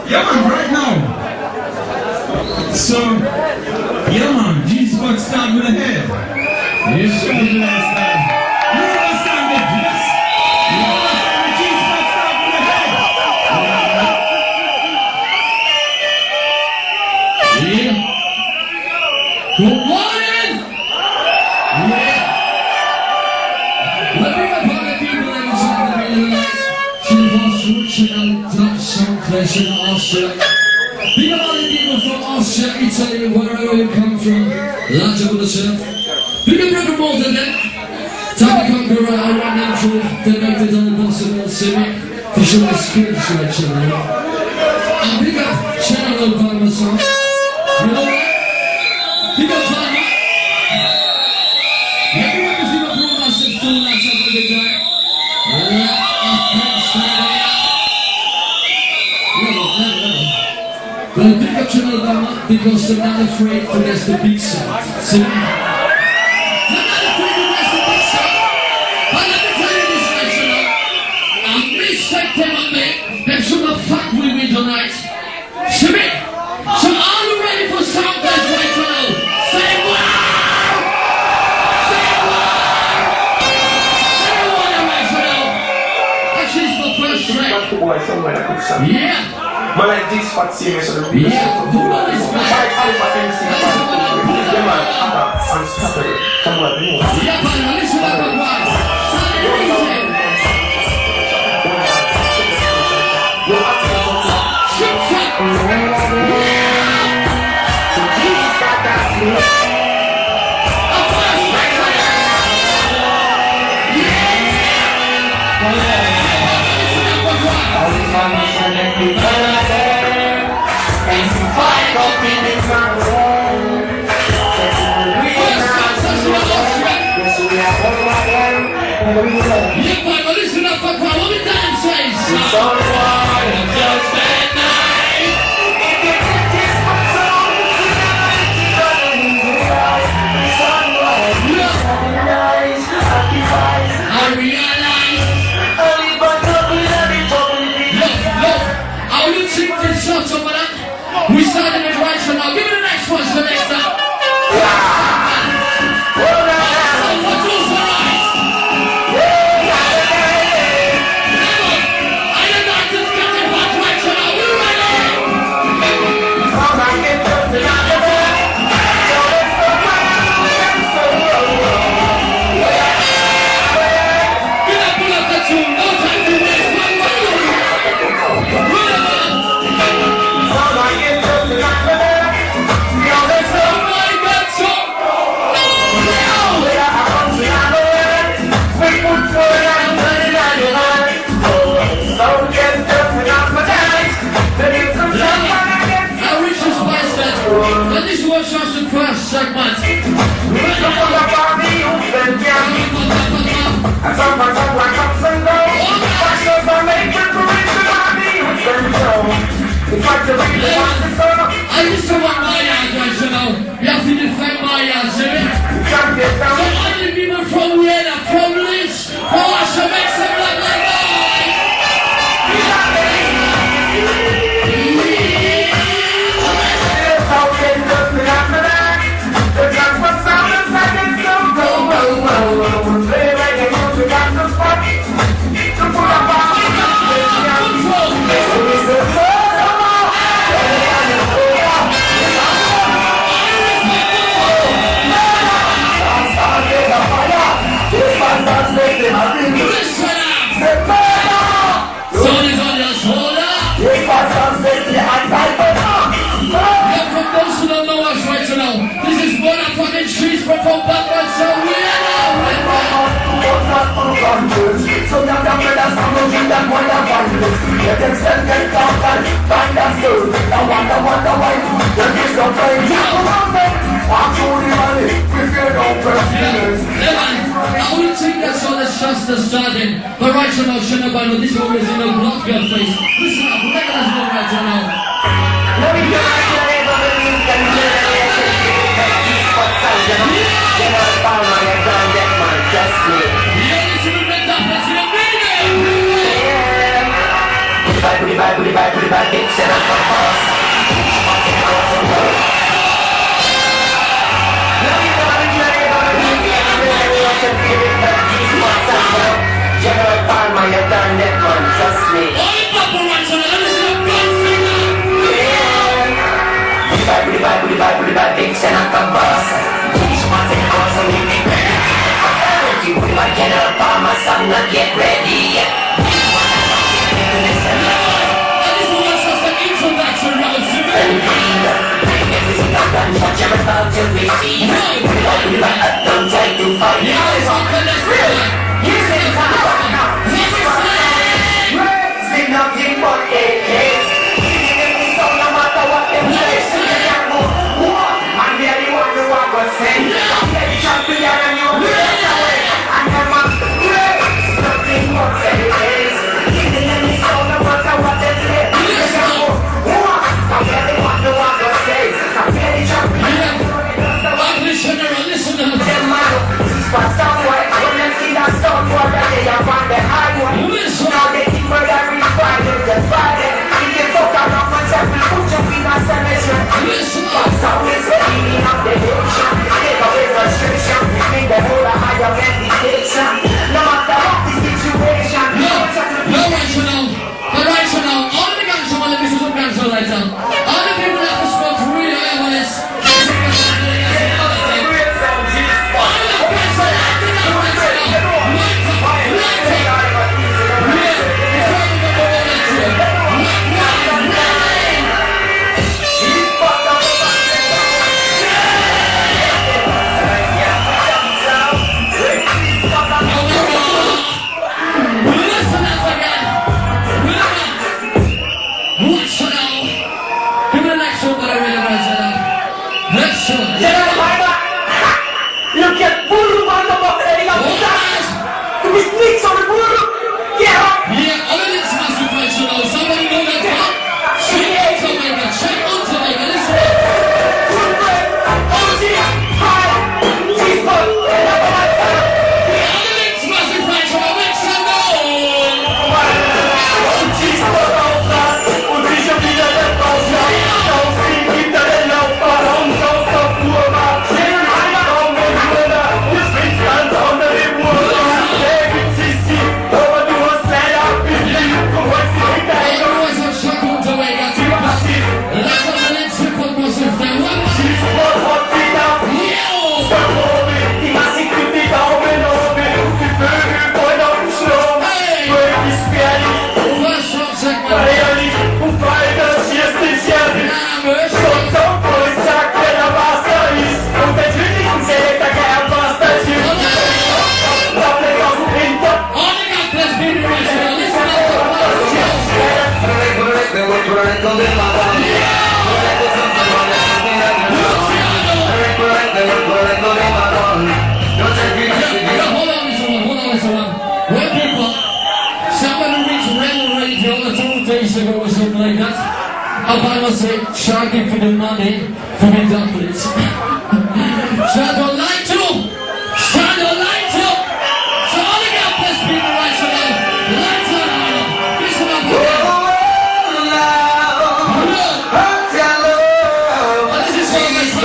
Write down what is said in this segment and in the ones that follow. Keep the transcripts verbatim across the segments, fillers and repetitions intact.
Yeah, man, right now. So, yeah, man, G-Spot start with the head. You sure you understand? You understand it, yes? You understand the G-Spot start with the head? Yeah. Good morning! Yeah. Let me up on the people that was on the middle of the night. In Austria. Big up all the people from Austria, Italy, wherever you come from. Large up on the surf. Big up Reverend Walton then. Time to conquer, I run them through. They make it all possible, see me. For sure, it's spiritual, actually. And big up Channel Obama song. You know what? Big up Obama. Everyone is in a program, so it's too much up on the time. Yeah, thanks, man. Well, pick up Channel Obama because they're not afraid to rest the big side. See? They're not afraid to rest the big side. But let me tell you this right, you know. I'm respect them on me. They shouldn't fuck with me tonight. See me? So are you ready for some guys right now? Say wow! Say wow! Say wow right now. Actually, it's the first track. Yeah. Man like this fat serious on the beach. Yeah, who are this man? Like Alpha M C. Yeah, man, I'm unstoppable. Come on, you know. Yeah, man, listen up and watch. Sunday evening. Shut up. So Jesus got that sleep. Of course, right there. Yeah. All these money and then people. Yeah, but listen up for what we dance says. It's alright, just that night. I realize. Look, look, I will take this shot over that. We started it right so now. Give me the next one, so next time. And this was just the first segment. I used to want my yard, guys, you know. You have to defend my yard, see me? So only people from Vienna, from Leeds, who wants to make some love like that. She's from Batman, so we are so now the brothers are moving that one of one. Let them stand and talk and find us good. Now wonder, wonder why there is no pain. I'm truly money, if you don't press. I would think that's all that's just the starting. But right now, Shinabano, this one is in a block your face. Listen up, let us know right now. Let me get right to the neighbor, let me get right to the Bye, bye, bye, bye. bad bitch and I'm a boss. Now you know I'm trying to be a really awesome feeling, but these months are more. General Palmer, you done that man, trust me. Bye, bye, bye, bye, bye, bye, bitch, and I'm a boss. Each month and hours on you make ready. You with my General Palmer, son, not yet ready. Each month and hours on you make ready. And this was just an introduction, Ralph. And breathe. Bring everything I've done, watch your about to receive. Bye, bye, bye, don't try to fight. Yeah, it's all good, let's do it. You say it's not right now. Say nothing but A Ks. Singing in the song no matter what them say. Singing that move. What? I'm the only one who I was saying. I'm the champion and you're the best away. And them are great. Nothing but A Ks. Singing in the song no matter what them say. Singing that move. What? I'm the only one who I was saying. I'm the only champion and you're the best away. Listen to her, listen to her. Them man, this was somewhere. When them see that song, what they are on the highway. Now they keep murder refining the body. If you fuck around myself, we'll put your feet on cemetery. But sound is the healing of the nation. Take away frustration, make the whole of higher meditation. No matter what the situation. No, no rational, no rational. All the guns are let me see some guns are like that. All the people that have spoke really well on this. Look at burro quando botte di capità. Tu mi snizzo il burro. Yeah. Yeah, all of this must be professional. Somebody know that one? Check out Jamaica, check out Jamaica, listen. Oh, she's high. She's fun. Yeah, all of this must be professional. Make some noise. She's fun. Und sie schon wieder der Ausschlag. Auf sie gibt er den Laufbahn. Und auf der Fuhrbahn. I say, charging for the money for the dumplings. Shout out light up! Shout out light up! So all the guys bless people right so now. Light up! Listen up! What is this song that's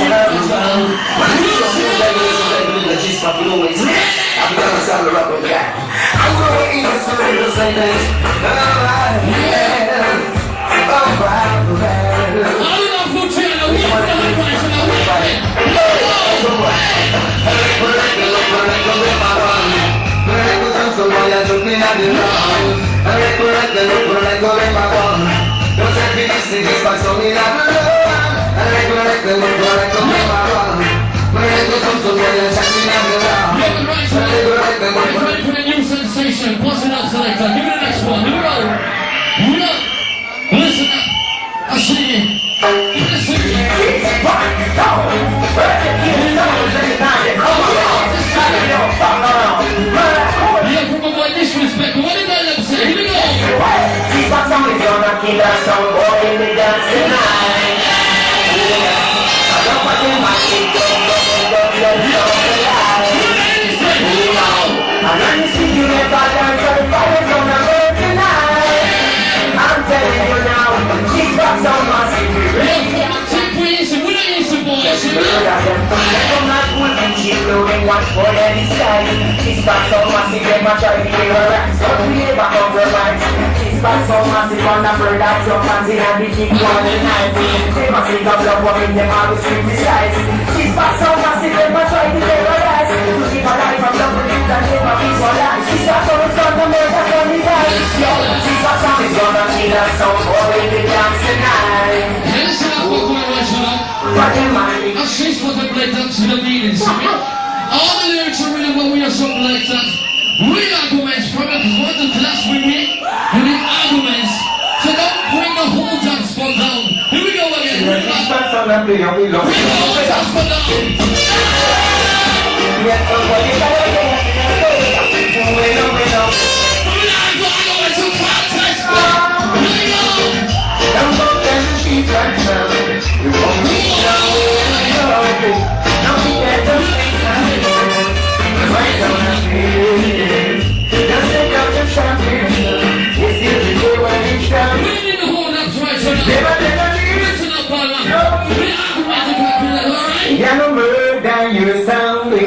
sensation, bust it up, selector. Give me the next one. Here we go. Here we go. Listen up. I see it. Listen to yeah, from my boy Disrespect. What did I say? Here we go. She's got somebody gonna kill us, some boy in the dance tonight. I don't want to massive, them a try to terrorize, but we never compromise. This bad so massive on the bird that your fancy and the king one in nineteen. They must think of love what make them always criticize. This bad so massive, them a try to terrorize, to keep a life from love with it and never visualize. This bad so it's gonna murder from the eyes. Yo, this bad so is gonna kill us so all in the dance tonight. Listen up, what we're watching up. What am I? A she's what they play up to the meaning, see me? All the lyrics are really what we are something like that. Real arguments from it, because what the class we need, we need arguments. So don't bring the whole dance spot down. Here we go again. Bring the whole dance spot down. Yes, somebody got a way. We know, we know. We are going to contest, man. Here we go. Don't go down the streets right now. You won't be down. Don't be at the streets right now. Right on the street. Just take out the champion. This is the day when it's down. We need the whole dance right now. Never, never leave. Listen up, all man. We are going to calculate, all right? Yeah, no murder, you're sounding.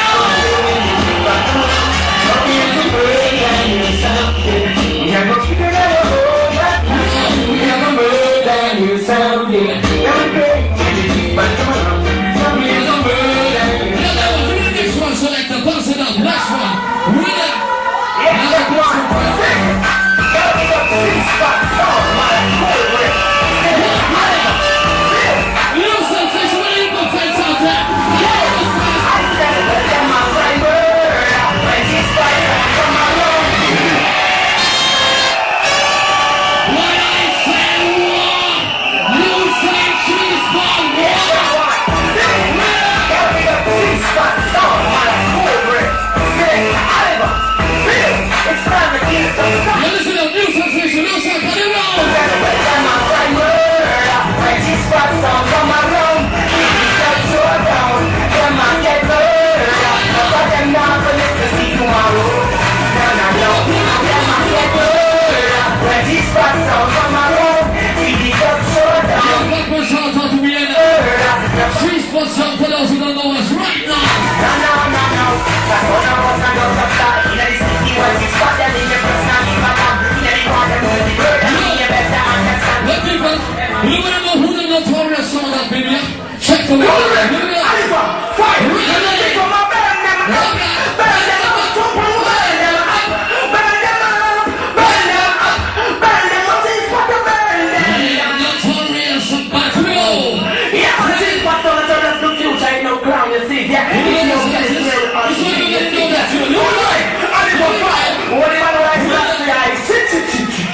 For those who don't know us right now. No, no, no, no. That's one of us and those of that. In the city where we spot them in the personality background. In the corner where we heard them, you better understand. Let people, you wanna know who the notorious saw that video? Check the video. Alifa, fight! Burn them up, burn them up, burn them up, burn them up, burn them up, burn them up, burn them up, burn them up, this what to burn them. Notorious Batman. Yeah, this what to burn them. The future ain't no clown, you see, yeah. If you don't get it, we're on the street, you see that. All right, Alifa, fight! What do you want to write to us, guys? Sit, sit, sit, sit.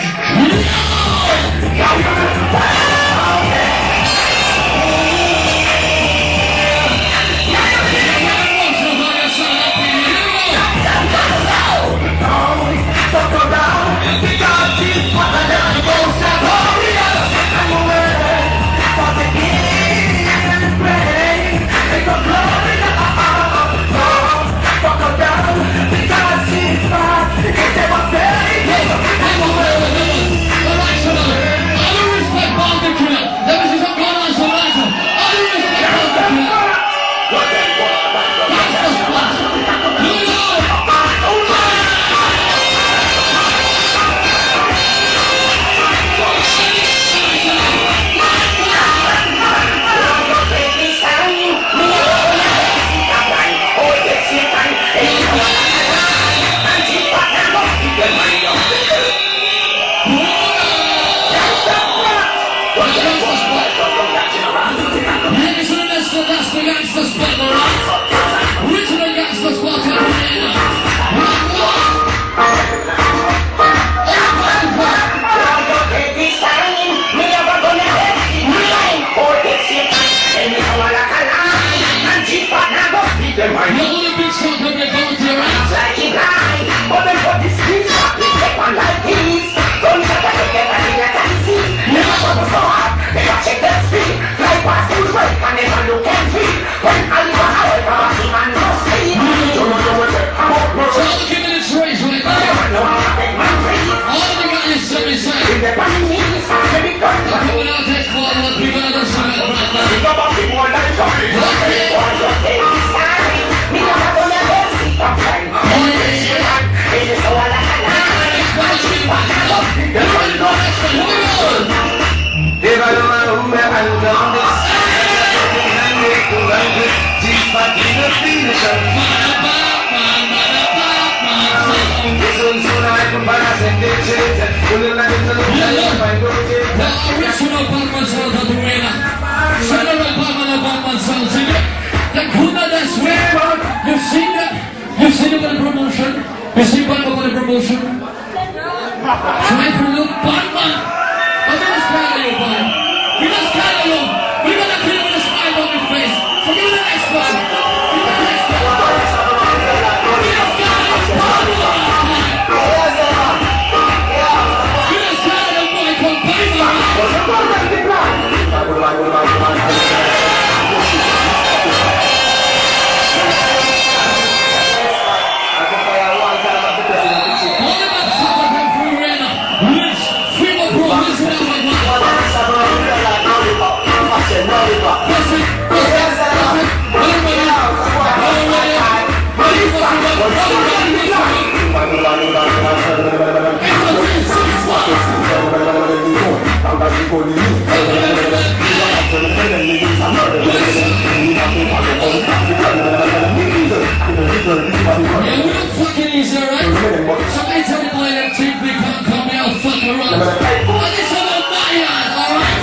Check that speed, fly past the break, and never look and see. When I leave a house, original Batman sound of the arena. General Batman of Batman sound. See it? The Kuna that's where you've seen them. You've seen them on the promotion. You've seen Batman on the promotion. Try for look Batman. I'm gonna smile at you, boy. We're gonna smile at you. We're gonna kill you with a smile on your face. So give me the next one. Give me the next one. Give us smile at Batman. Give us smile at the boy called Batman. Somebody tell me why them two big can't come me out fuck around. I just have a man, alright?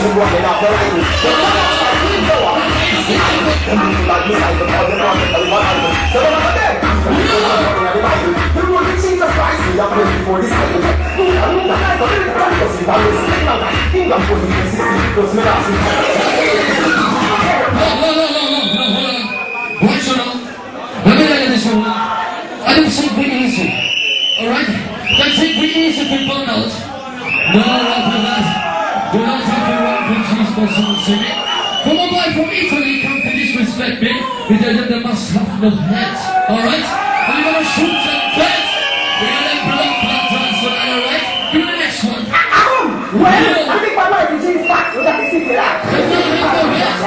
No, no, no, no, no, no, hold on. Why should I? Let me tell you this one. I don't think we easy. Alright? Don't think we easy for burnout. No, not for that. Do not have to run for cheese for someone singing. From a boy from Italy, come to disrespect me. Because they must have no heads. Alright? And you're gonna shoot them dead. We're gonna blood planters for that, alright? Do the next one. Well, I think my life is just back with that city life. They don't have no heads.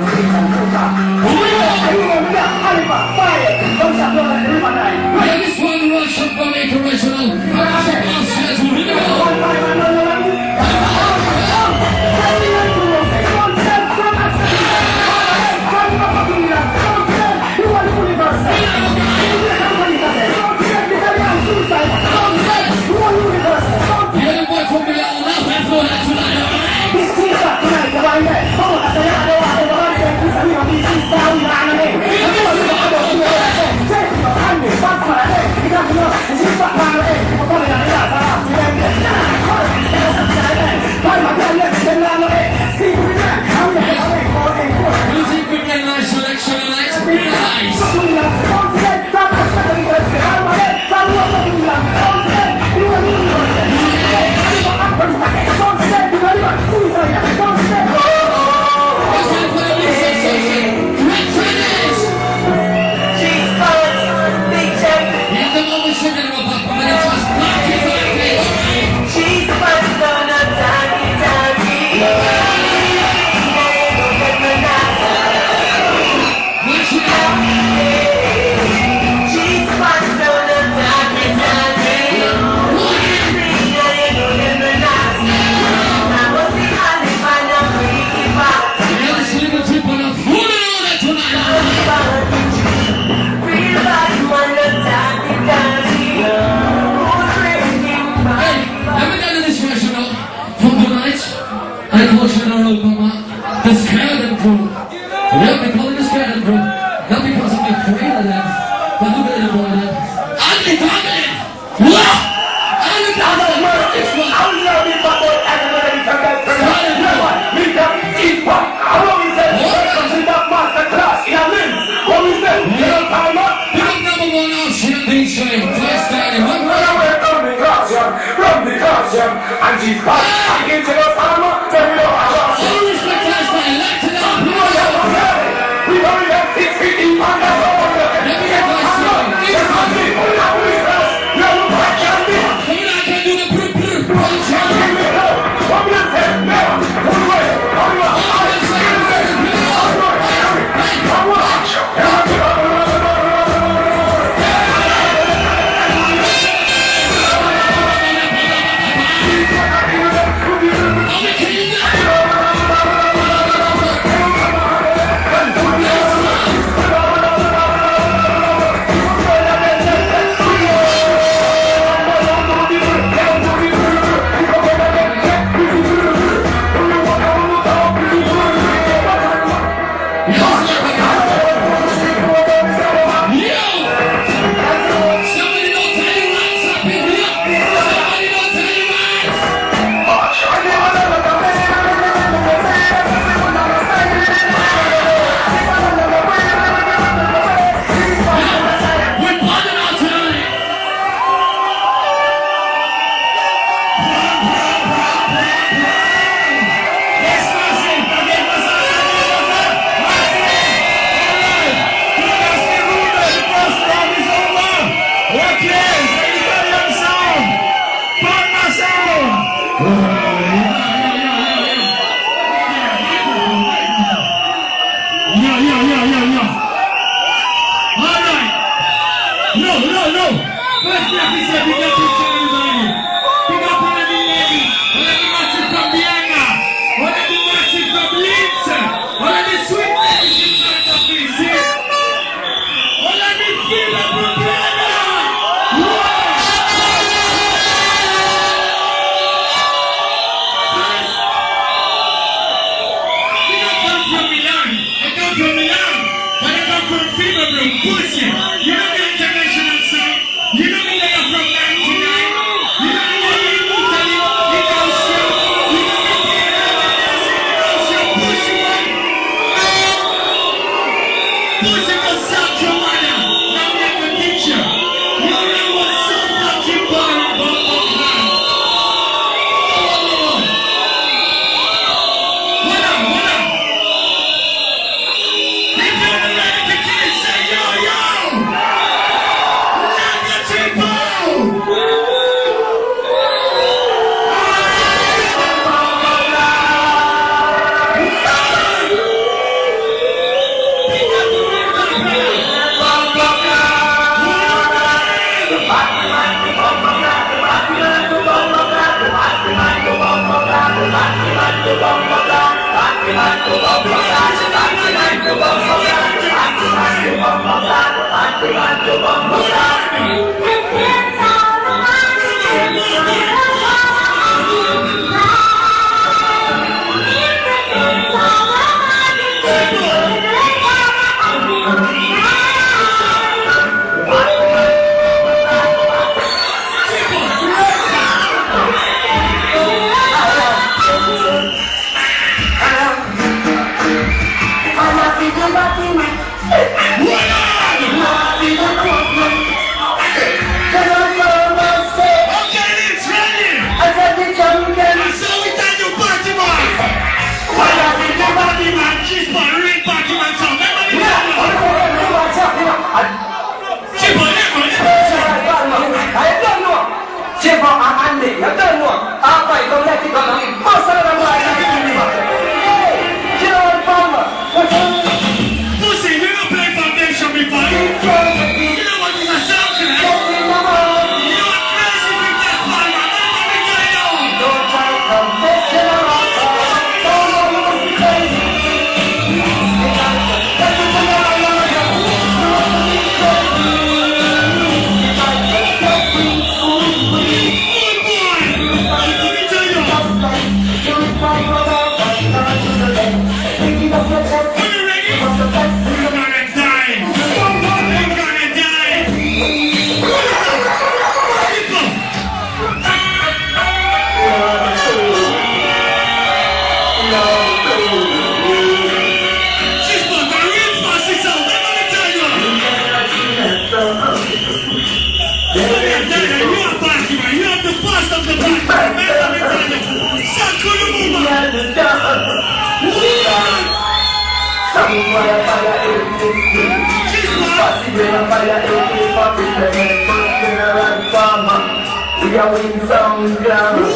Yeah, this one rush up from Make Original. I'm just a boss, yes, we're gonna go. Yeah, the boy from the little love, that's all that's tonight, alright? This is not tonight, the one there. Oh, I say, I know, I know, I know, this is not this is down in the anime. I'm going to go to the other. Take your hand, it's not for a day. You got to know, this is not for a day. I'm going to go to the other. I'm going to go to the other. Music with a nice selection, alright? Really nice. The Skeleton Crew. They'll be calling the Skeleton Crew. Not because I'm afraid of them, but look at them over there. I'm the dominant! What? I'm the dominant! This one! I'm the dominant! I'm the and she's back. I can't tell us how much. Tell me how much. All respect to us, man. Light it up. We only have we only have six feet deep on that road. Let me get my story. It's not me. We have to be first. We have to practice me. Come on, I can do the brr brr brr. Give me the help. What will it say? Never. One way. One way. One way. One way. pussy. You know the international song. You know me there from ninety-nine. You know me there in Italy, in Austria. You know me there in your pussy one. Pussy go suck your mother. Now we have a teacher. You know what's so fucking boring about that man. What up, what up? If you're ready to kill it, say yo, yo! Love your people! We are winning some ground.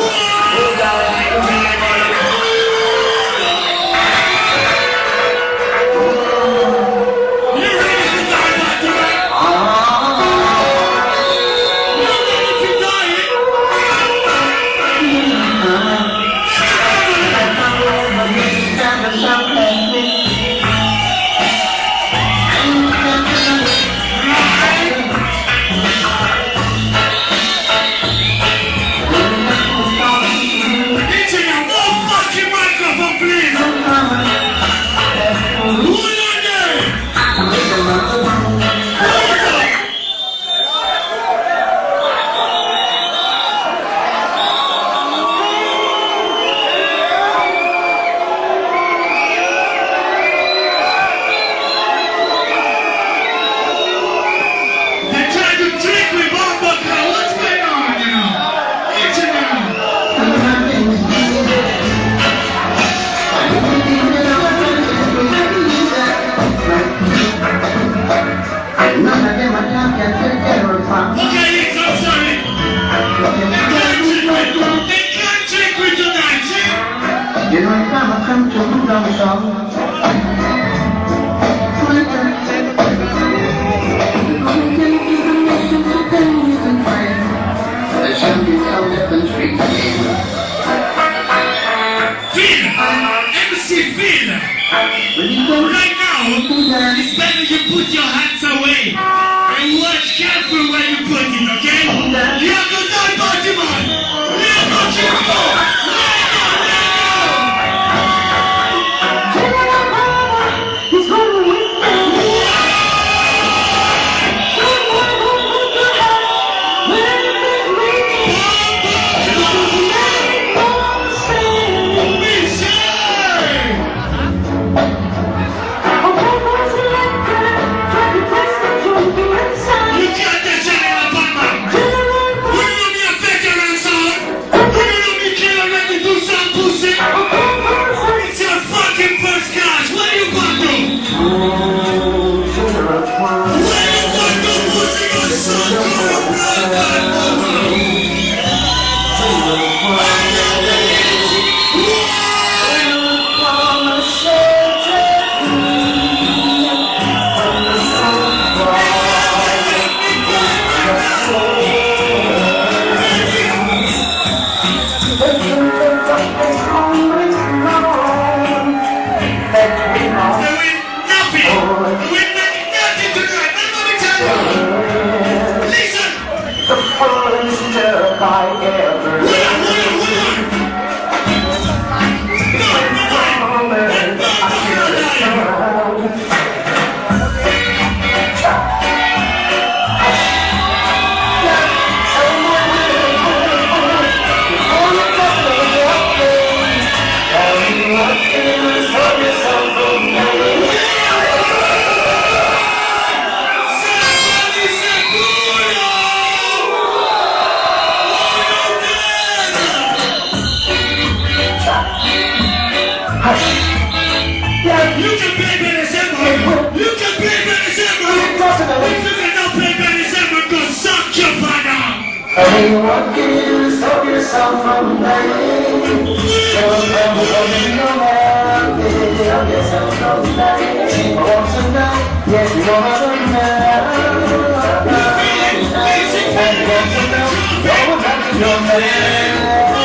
It's better you put your hands away and watch careful where you put it, okay? You have to die, Baltimore! You have to go! He's going to win! Yeah. You can play Benny December. You can play Benny December. If you cannot play Benny December, go suck your father. Hey, what can you do to stop yourself from dying? Show them what you know now. Tell yourself from dying. She wants to die. Yes, you want to know. And you want to know. Don't have to know, man.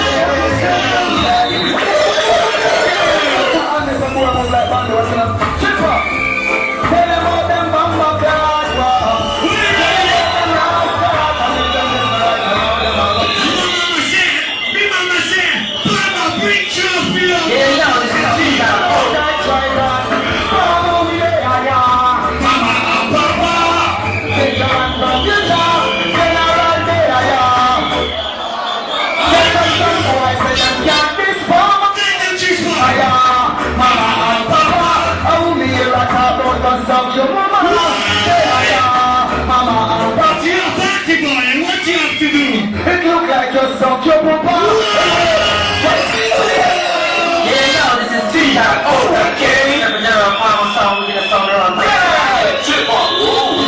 Suck your papa. Yeah, no, this is T-Dot. Oh, okay. We never know a power song. We get a song around. Yeah, trip on.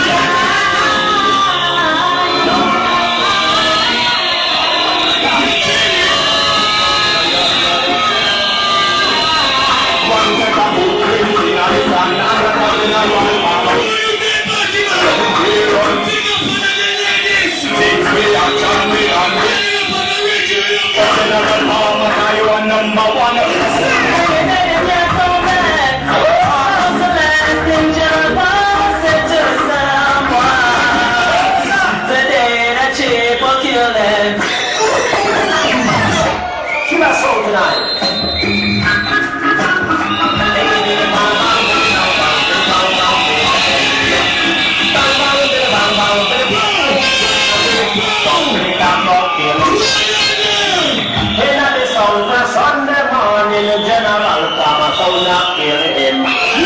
Number one. She got soul tonight. Sunday morning, General Pamasola kill him.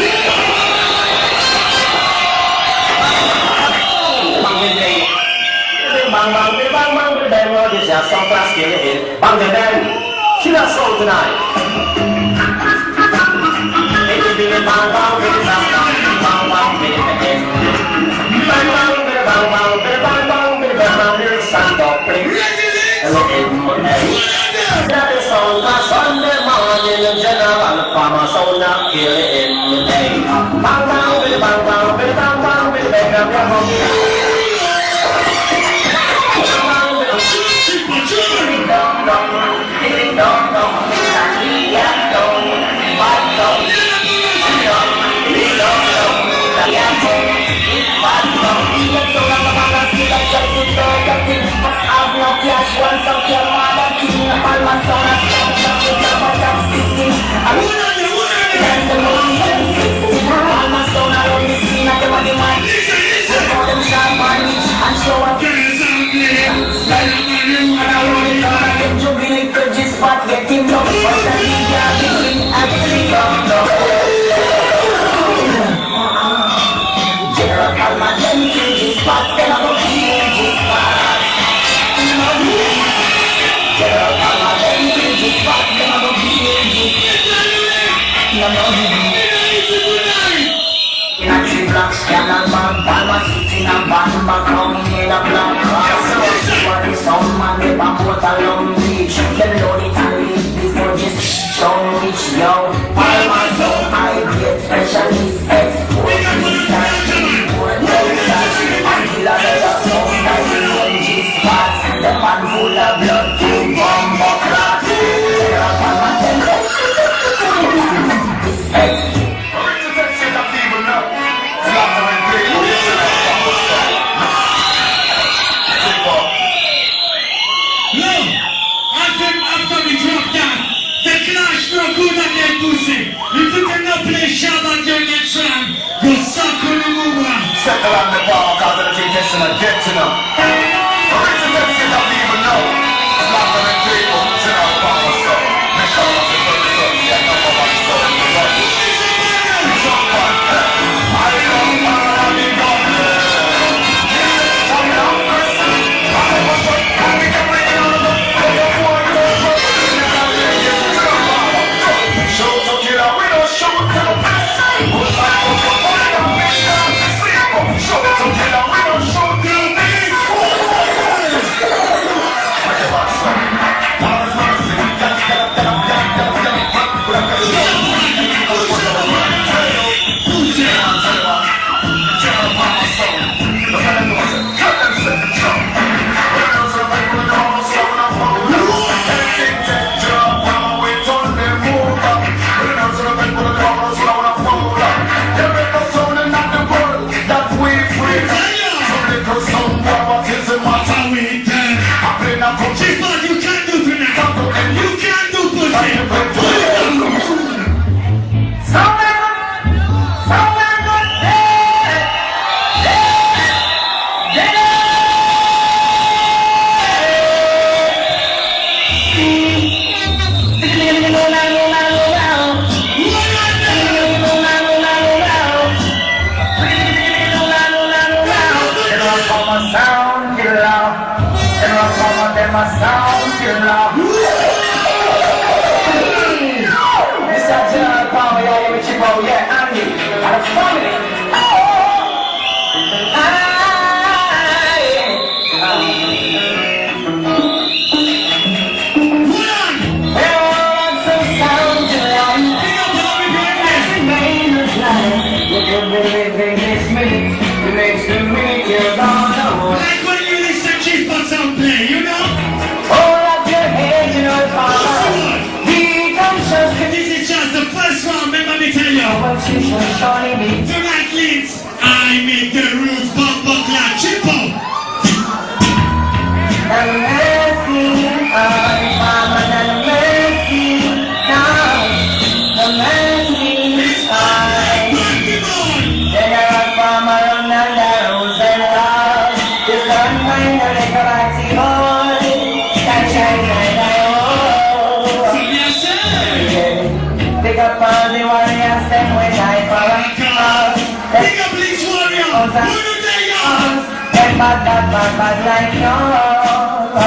Bang bang bang bang bang bang bang. This is some class kill him. Bang the bang. She got soul tonight. Bang bang bang bang bang bang bang. Bang bang bang bang bang bang bang bang. Little stand up, please. Sunday morning, General Pamasola kill him. Bang bang bang bang bang bang bang bang bang. Yo, I my soul, I get specialist export. Until I let us know that we run G-spots. The man full of blood to bomb up class. Tear up on my temple. This ex. Alright, so let's set up people now. Slap them and take you. No, after, after we drop down, the clash no good at their pussy. If you cannot play Shabbat during the tram, go suck on the move. Settle on the power, cause of the thing, testing again. Chivo, yeah, Andy, and a family. Oh, I, there are some sounds around. Look at me living this minute. It makes the minute you're gone away. Like when you listen to G-Spots on play, you know? Hold up your head, you know it's fine. Be conscious. This is just the first round, remember me tell you. Tonight leads, I make the roof bump like Chipo. And mercy, I'm and mercy, now. The mercy is high. Then I run from around and down and lost. The sun kind of like a mighty boy. That shine like I owe. Pick up all the warriors, them when I for a cause. Pick up Bleach Warrior, who do they know? Them bad, bad, bad, bad like you.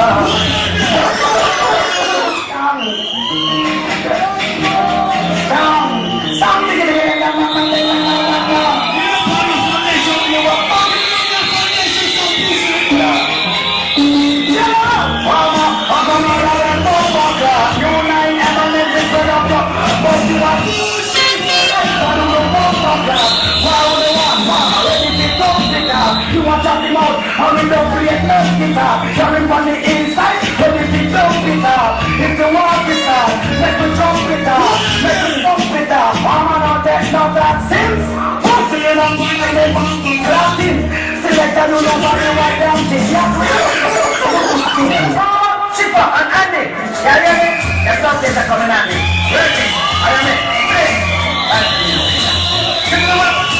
You want to talk him out, how we don't create no guitar. Coming from the inside, but if you don't get out, if you want it out, let me jump it out, let me jump it out. I'm not that, not that since. What's the name of the Latin? Select a new number, you write down this. Chipper and Andy, yeah, yeah, yeah. Let's not get that coming, Andy. Ready? I am it. Three. Chipper,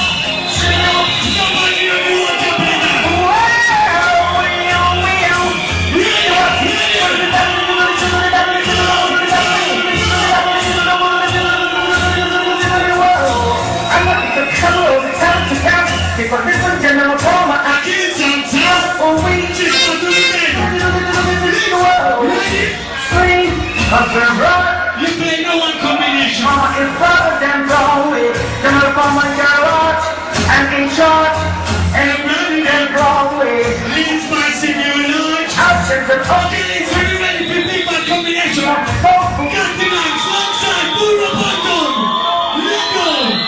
for different general trauma, I can't tell. Oh, we just want to live in the world. Sweet, husband, brother. You play no one combination. Mama is brother, then Broadway. General trauma, girl, watch. And in short, and really, then Broadway. Leads my senior large. Actions and okay, so you ready for big bad combination? Got the knives, long side, pull up and down. Let go.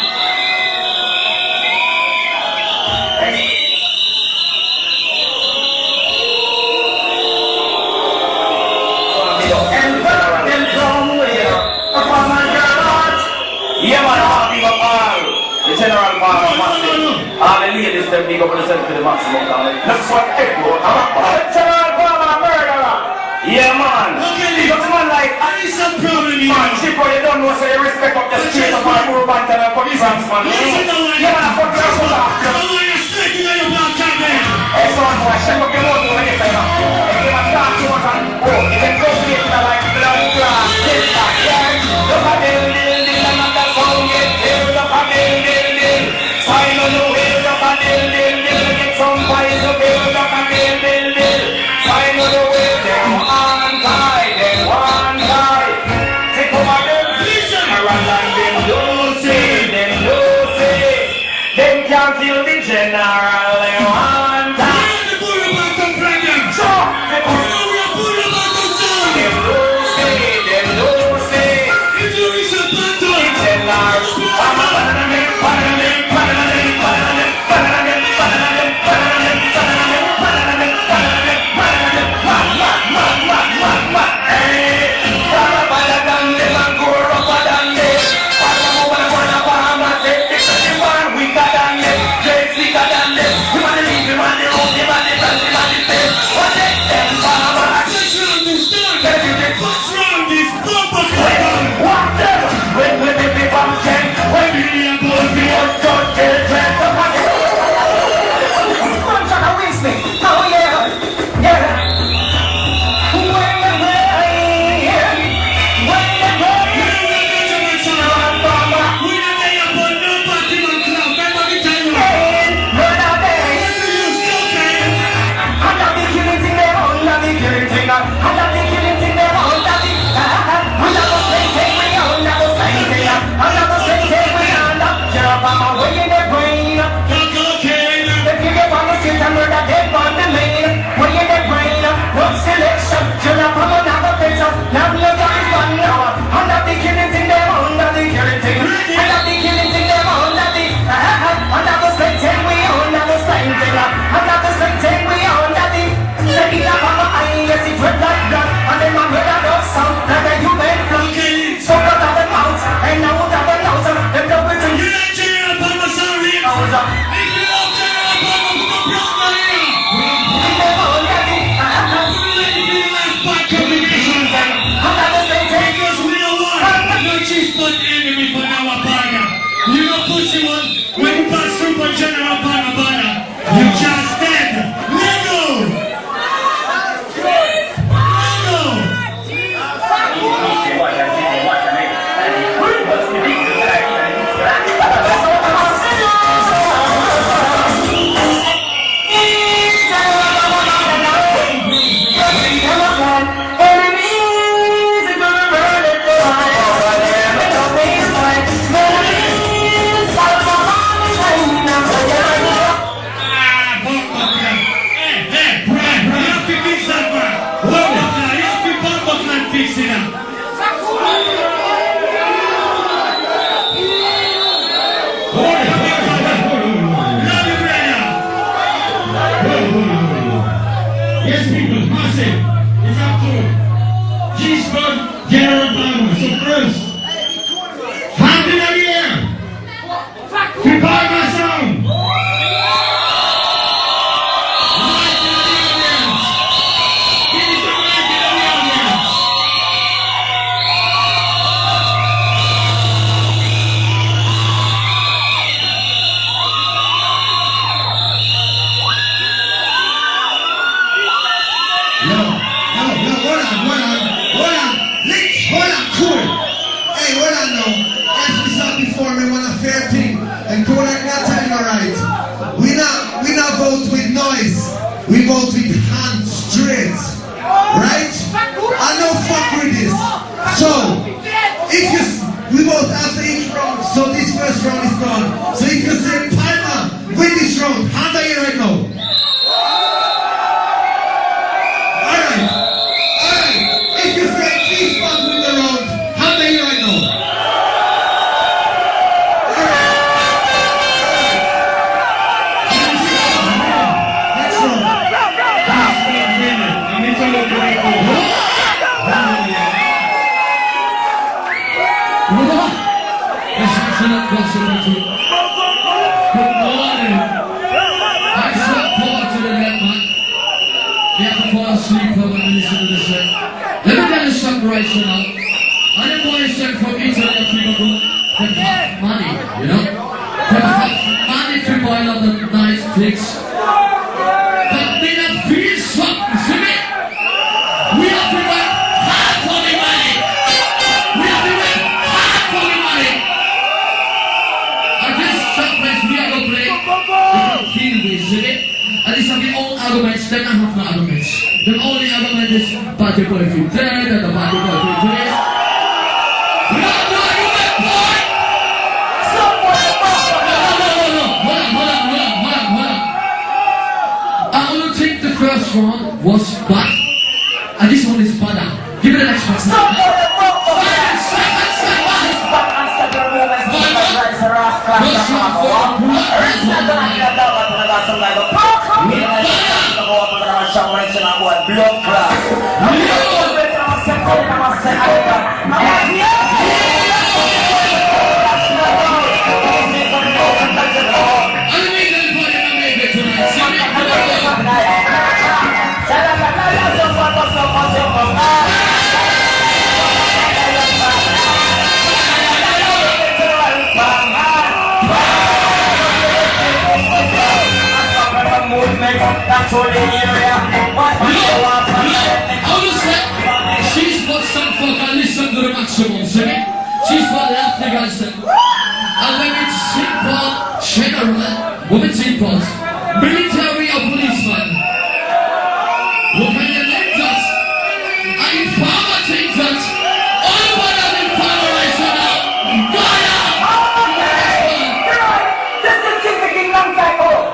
Yeah, man, I want to big up all the general part of massive. All the ladies, them big up themselves to the maximum. That's what echo. General part of murderer. Yeah, man. Big up the man like, I need some problem here. man, Chipo, you don't know, so you respect up the street of our urban and police and man. Yeah, man, I put your foot up. I want you straight in your black cabin. Hey, son, boy, check up your motor when you say that. If you want to talk too much and go, you can go to it like blood clot. This, that, yeah. Look at them, sign on the wheels up and dill, dill, dill. Get some pies up, build up and dill, dill, dill. Sign on the wheels, them one tie, them one tie. Take over them, listen. Around and them don't say, them don't say. Them can't kill the general, them one tie. The bull about to friend them. So, the bull. The bull about to sound. Them don't say, them don't say. If you reach a battle, the general. I'm a banana, banana. Weaker than them, dress weaker than them. You know pussy one, when you pass Super General Panabana, you just dead. Lego! Yes, people, massive. It's up to G-Spot General Palmer. So first, hand in the air. Prepare my sound. Light in the audience. Give me some light in the audience. No, no, no, hold on, hold on, hold on, let's, hold on, cool. Hey, hold on now. As we saw before, me want a fair thing. And cool like that time, alright. We not, we not vote with noise. We vote with hands straight. Right? I know fuck with this. So, if you, we vote after each round, so this first round is gone. So if you say, Palmer, win this round, hand on you right now. Right now, I don't want to send from Italy people who can have money, you know? Can have money to buy a lot of nice things. But they don't feel something, see me? We have to work hard for the money. We have to work hard for the money. And this sometimes we are going to play, we can feel this, see me? And these are the old arguments, they don't have no arguments. The only argument is party boyfriend dead and the party boyfriend dead. We don't know you that boy! Someone no, no, no, no, hold on, hold on, hold on, hold on, hold on. I only think the first one was bad. And this one is better. Give me the next one. Stop for the fuck! Second, second, second! Stop and stop your movements. Why not? What's wrong for you? Rest of the night, you're down to the last one like a pop! Blood class. That's all the area. What do you want from me? She's got some fuck and listen to the maximum, see me? She's got the Africans. And when it's simple, general, women simple, military or policeman. Who can you name us? Are you farmer things us? All about them in farmer right now. Gaia! This is just a king long time ago.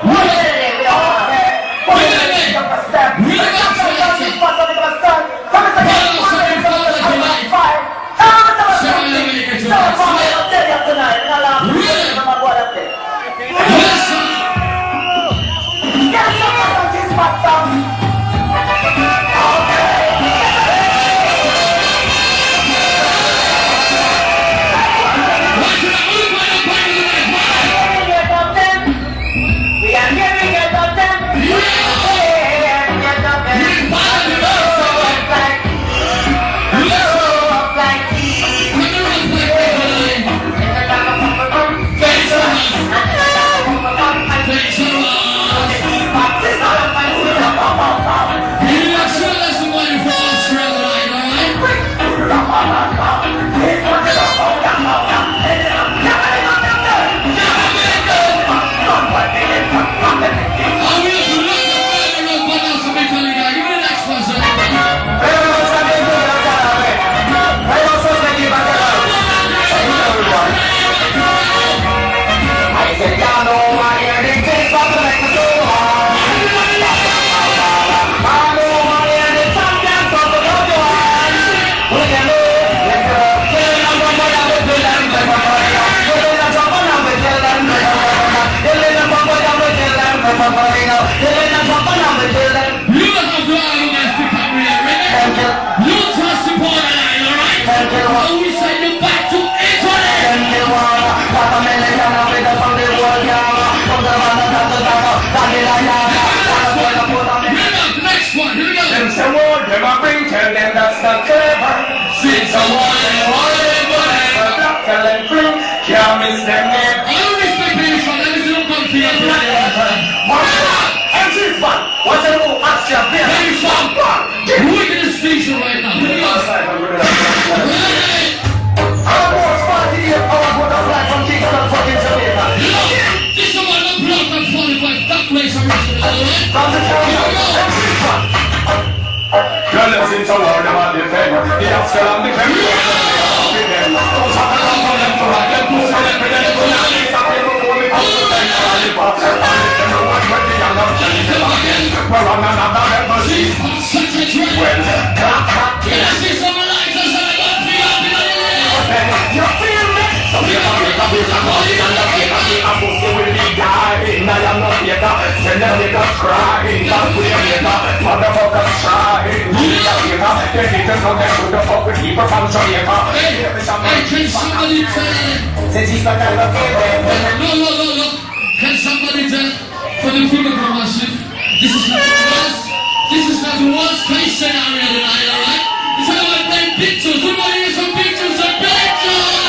Can somebody tell for the people from Massive? This is not the worst. This is not the worst case scenario tonight, alright? It's how I play pictures. Somebody get some pictures of pictures!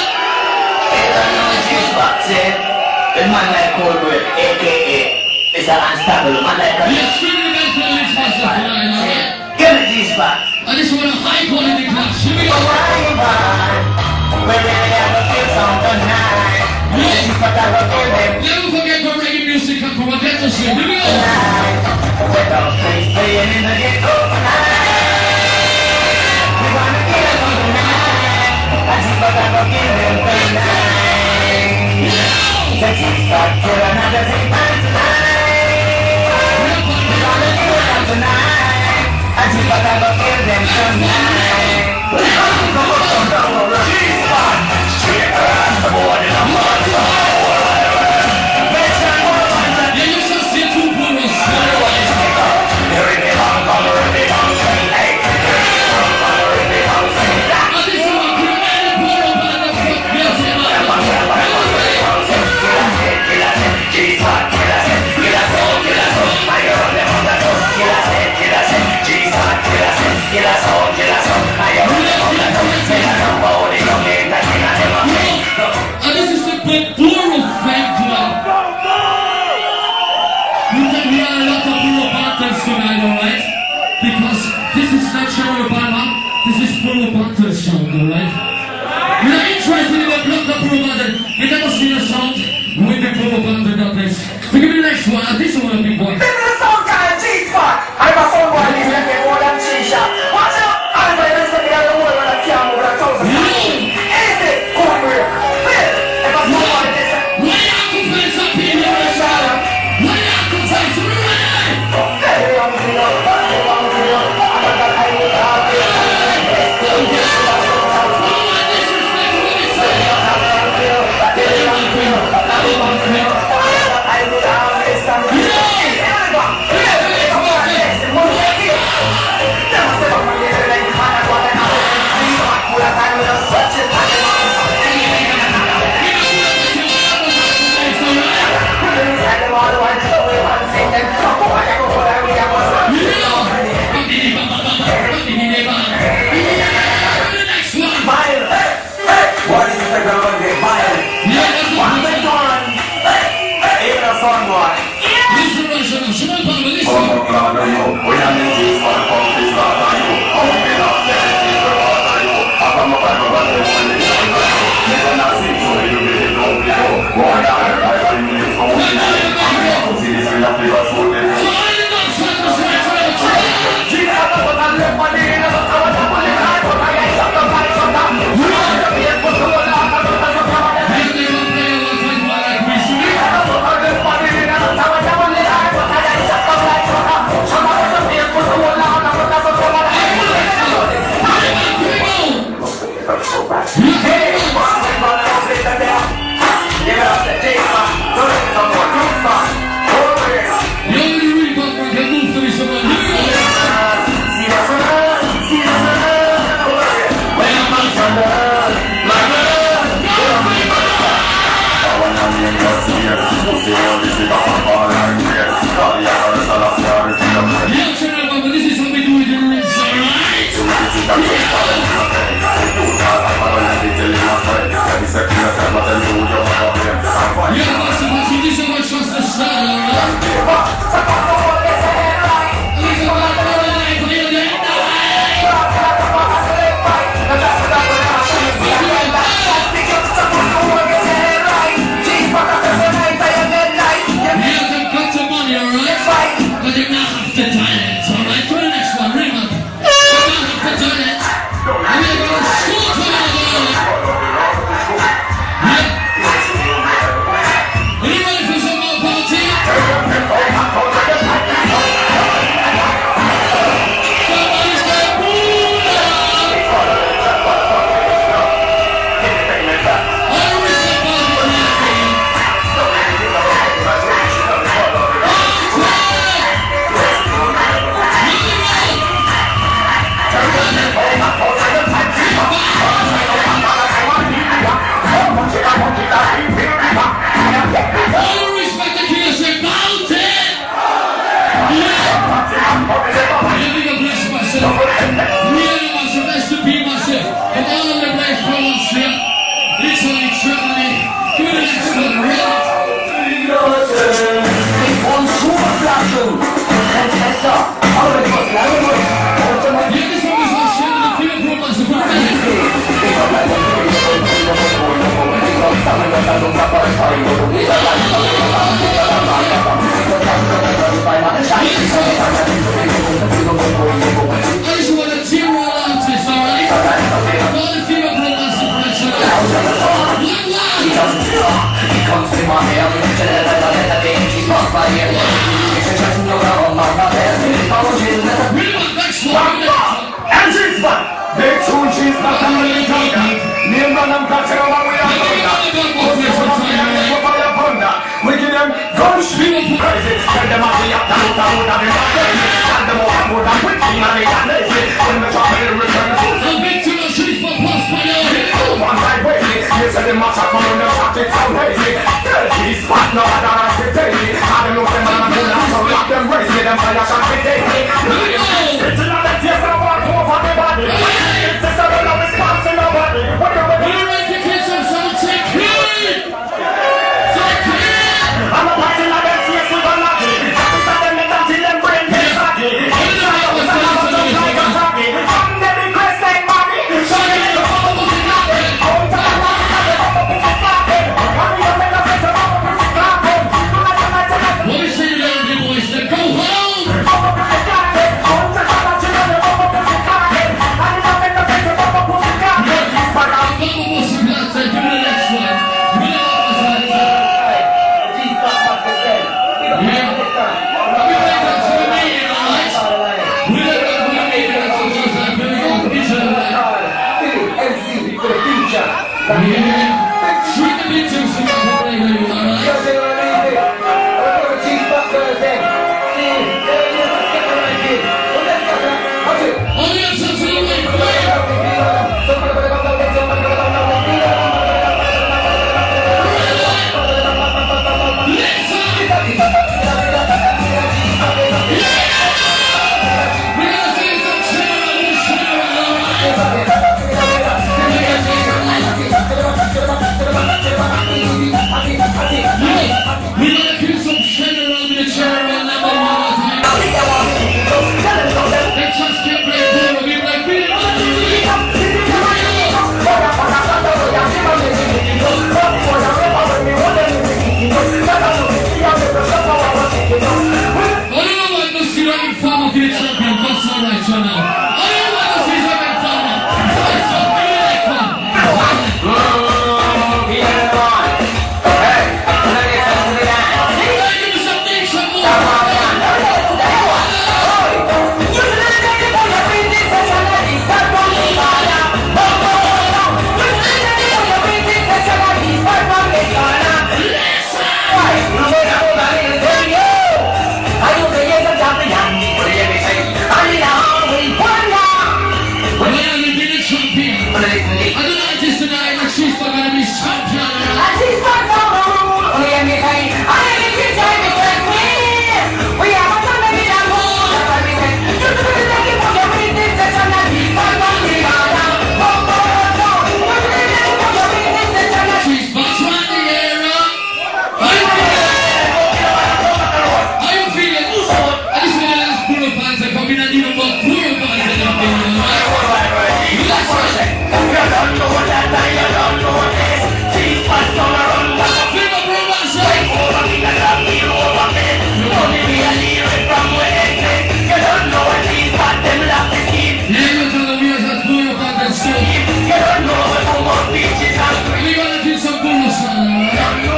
The man like Coldwell, aka Mister Unstoppable, man like a... Yes, really the best for this Massive tonight, alright? Give me this back. And this one a high quality class. Here we go. We really have a feel song tonight. This is what I will give them. Never forget where reggae music come from. I get to sing. Here we go. Without place playing in the ghetto tonight. We gonna get them tonight. This is what I will give them tonight. Sexy start till another same time tonight. We gonna get them tonight. This is what I will give them tonight. G-Spot, straight across the board in a month. Yeah, you shall see two bullets. And this one could any bull about the fuck music, and this is the Pandora fan club. You can hear a lot of Puro Panthers tonight, alright? Because this is not Cherry Obama, this is Puro Panthers sound, alright? You're not interested in the block of Puro Panther, you never seen a sound with the Puro Panther that place. So give me the next one, and this one a big one. This is a song called G-Spot. I'm a song boy, he's like a more than G-Sha. Watch out! I'm a listen to the world when I can't move that thousand. Is it? Come on, bro. Phil, if I song boy, this is... Why are you fans up in here? Why are you fans up in here? Hey, I'm free up, hey, I'm free up. I'm a god, I will have it. Let's go, let's go. Follow my disrespect, what is it? I'm free up, I'm free up. I'm free up. just want a zero artist, alright? All the female brothers and pressure. One line! He comes to my hair, she's not by here. She's a chance to know how I'm not there. Really want next one, next one. And she's fun. Big tune, she's not a little tongue. Neil Branham got her over with a thunder. We give them gun street crazy. Tell them how we have to look out of the crazy. Tell them what more than quickly and they got lazy. When the trouble returns. I'll be too much trees for prosperity. One side waiting. You say the master come on the shot, it's so lazy. He's fat, no other as the daily. I don't know them and I'm gonna so lock them race. Them fire shot with daily. It's another tear from one over the body. It's the seven of response in nobody. What do we We're ready to kiss some soul, take clean! Take clean! I'm a party like them face with a lucky. I'm them in until them brain gets lucky. It's like a was a lot of like a lucky. I'm the request like money. So you need to follow the lucky. Out of the lucky, I'm the upper pussy clapping. I'm the upper pussy clapping. What we say to the ugly boys, then go home! Upper pussy clapping. Out of the lucky, I'm the upper pussy clapping. I'm the upper pussy upper pussy clapping. But I'm Bubble Boss and Bloods, then give me the next one. Give me the next one. Yeah. We make that to the meeting, alright? We make that to the meeting, that's what you're saying. Here we go, picture of that. Yeah. Shoot the beat to some more play, baby, alright? Audience, that's the way for you. We gotta keep some shit around the chair and let them know what's happening. Let's just get ready for it. We're like, we don't want to do it. I don't know what to see right in front of the champion. That's all right, you know. I don't know what to see right in front of. That's all right, you like fun. Hey, give me some nation more. Well, we've been a champion. I don't know if this tonight, but she's still gonna be champion. She's Botswana, era. How you feeling? How you feeling? I just want to ask Puro fans to come in and even more Puro fans in the building, alright? Let's go. Feel the romance, right? Yeah, you tell the viewers that Puro fans are still. We gotta do some Puro song, alright?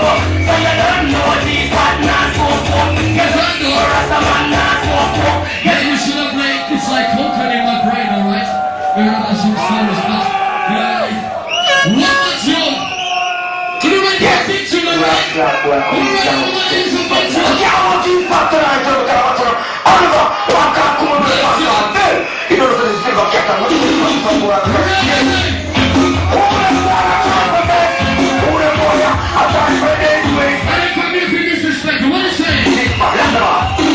Yeah, you should have like, it's like coconut in my brain, alright? We have that some serious stuff. Yeah. What's your? Can you write that picture, alright? Can you write all that in some picture? I didn't come here for disrespect. What are you saying?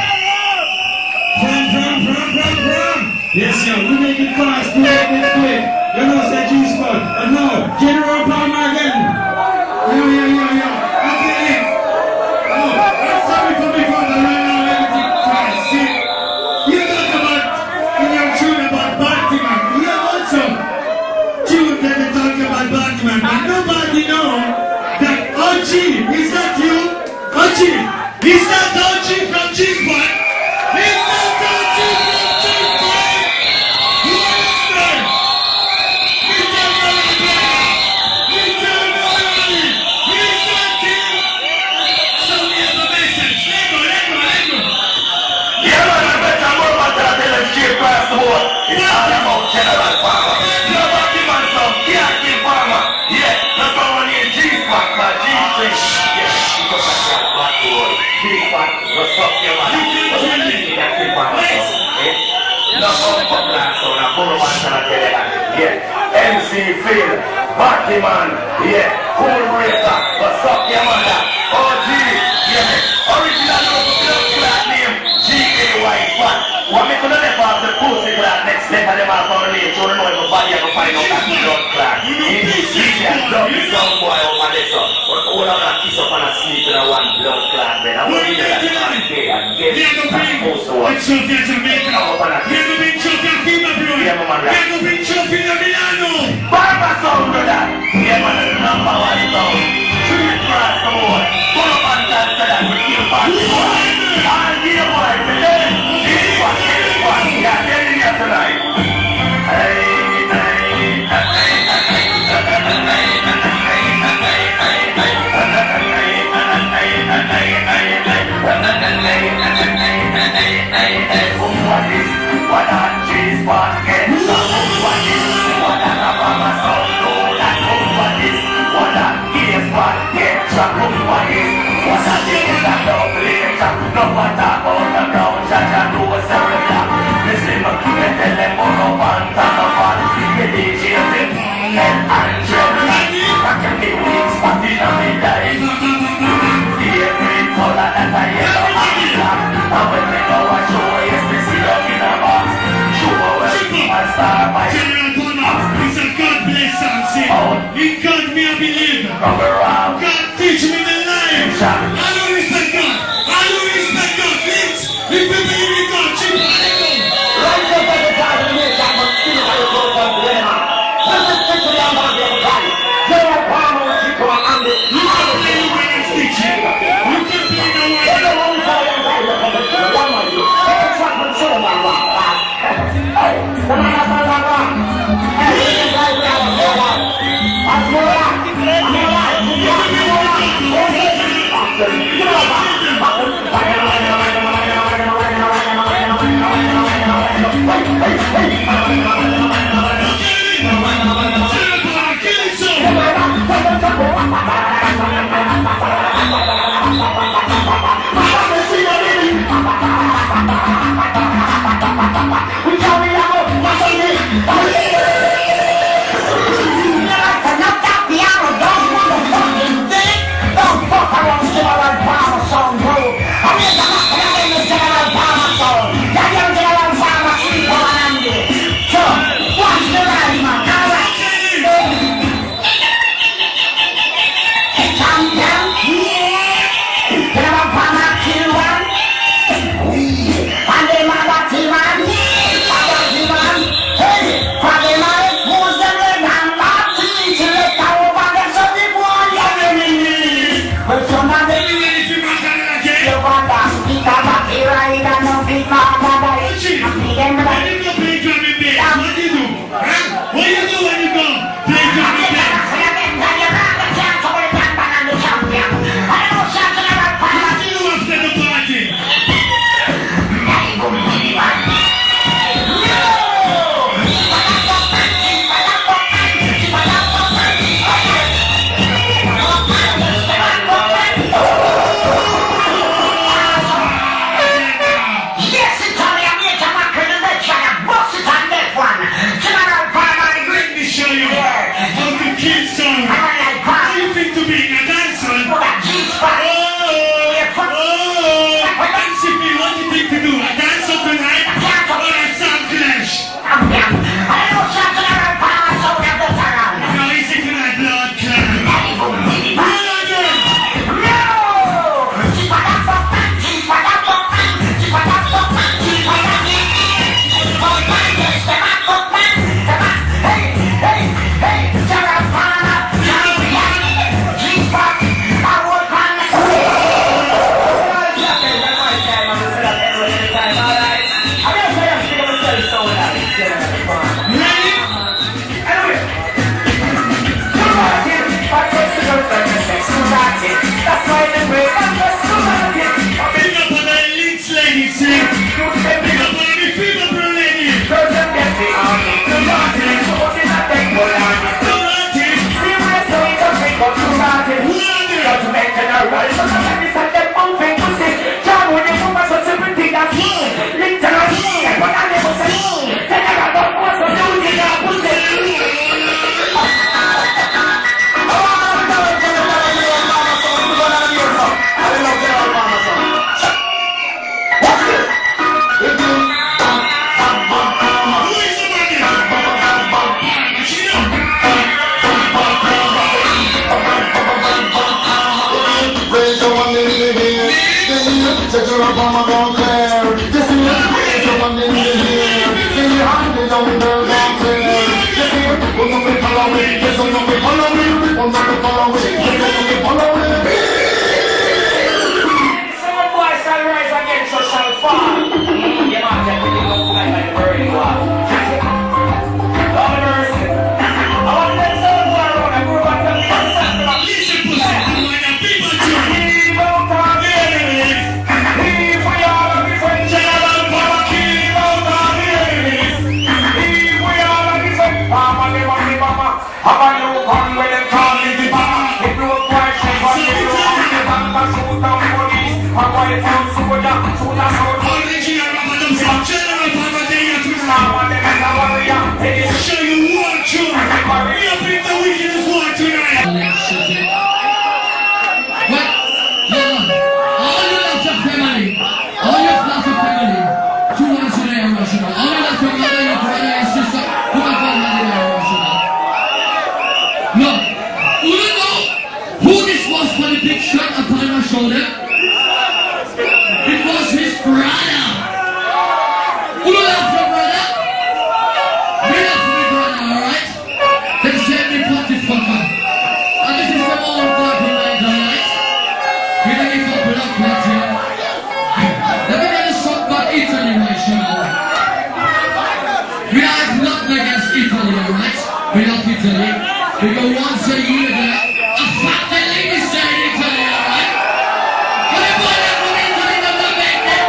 Yes, yo, we make it fast, we make it quick. He's not touching from G-Spot. He's not touching from G-Spot. You are under. He's not ready. He's not ready. He's not king. Show me the message. Let go, let go, let go. Yeah, man, I bet I'm over to tell them straight across the board. It's all about General Farmer. You know what, give man some can't kill Farmer. Yeah, that's someone named G-Spot, but G-Spot. Yeah, because I got a black boy. G-Spot, what's up, your man? What's up, you can't kill Farmer, so, eh? No, no, no, blast on a bull man, and I tell you that. Yeah, M C Phil, Marty Man, yeah, Cool Breaker, what's up, your mother? O G, yeah, original local blood clot name, G A Y Fat. What me couldn't have off the pussy clot next step of them off our name, so they know if a body I can find out that blood clot. It is easy and dumb, it's dumb boy over there, so. But all of that kiss up and a sleep in a one blood clot, man. I want to hear that man day and guess that most of us. Trophy of Jamaica. We have a big trophy of Cuba, bro. We have a big trophy of Milano. Barber sound, brother. Yeah, man, the number one sound. Three across the board. Pull up and dance to that. We kill party boy. All gear boy, today. This one, this one. Yeah, tell you here tonight. Hey, hey, hey, what is, what on G-Spot get some, what is, what on a mama sound, no, that no, what is, what on G-Spot get some, what is, what on the get that no place, no what about the ground, judge and do a ceremony, listen, me tell them all up and down the fun, the D J is and Andrew, I can be weak, spot in a midnight, see every color that I yellow and black, and when they go a show, yes, they see up in a box, show where I start by General Palmer, it's a God bless something. In God me I believe. come around, God teach me the life. I don't respect God. I don't respect God. Let's, if we believe in God, cheap, let go. Rise up at the time to make that much steal how you go from the enemy. This is strictly on my little body. General Palmer will keep on under. You can't play you when I'm teaching. You can't play no one. Get the one side and right look at the one of you. It's what I'm sure about that. Hey, the man up on that rock. Hey, this is right where I'm going. That's more rock. I'm more rock. I'm more rock. Okay. Get up, Don't fuck around, General Palmer, son. Set your up, I'm gonna clear. This is the one in the here. In your hand, the young girl gonna clear. This is one of the follow me. This one of the follow me. One of the follow me. This one of the follow me. Some boys shall rise again, so shall fall. Mm, you might have to give up like a bird you are. Lord mercy. I want to let some boy around and grow up to be a son of a Listen, pussy, I'm like a people too. Keep out of the enemies. If we are a different general power, keep out of the enemies. If we are a different power, never, never, never. Have a new gun when they call me the bomber. If you look like she got me, you want the banker, shoot down police. I'm going to soldier, soldier, soldier. Original rapper, them say general power, they are too Now I'm the best warrior. It is show you one tune. We up in the wickedest war tonight. What? Yeah. All you love your family. All you love your family. Two ones in there, Russian. All you love your mother, your brother, your sister. Who are going in there, Russian? No. You don't know who this was for the big shot upon my shoulder? It was his brother. Who loves your brother? We love my brother, alright? Then send me party fucker. And this is the old black and white, alright? We don't give up blood clot here. Let me get a shot about Italy right now. We have nothing against Italy, alright? We love Italy. We go once a year there. A fucking lady say Italy, alright? Can I buy that from Italy that will make it?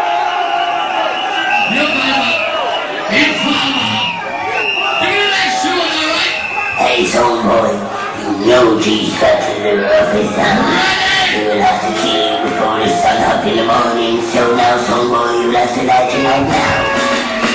You buy what? Informer. Give me the next shoe, alright? Hey, soul boy, you know G's got to the office now. You will have to keep before the sun up in the morning. So now, soul boy, you will have to light your light now.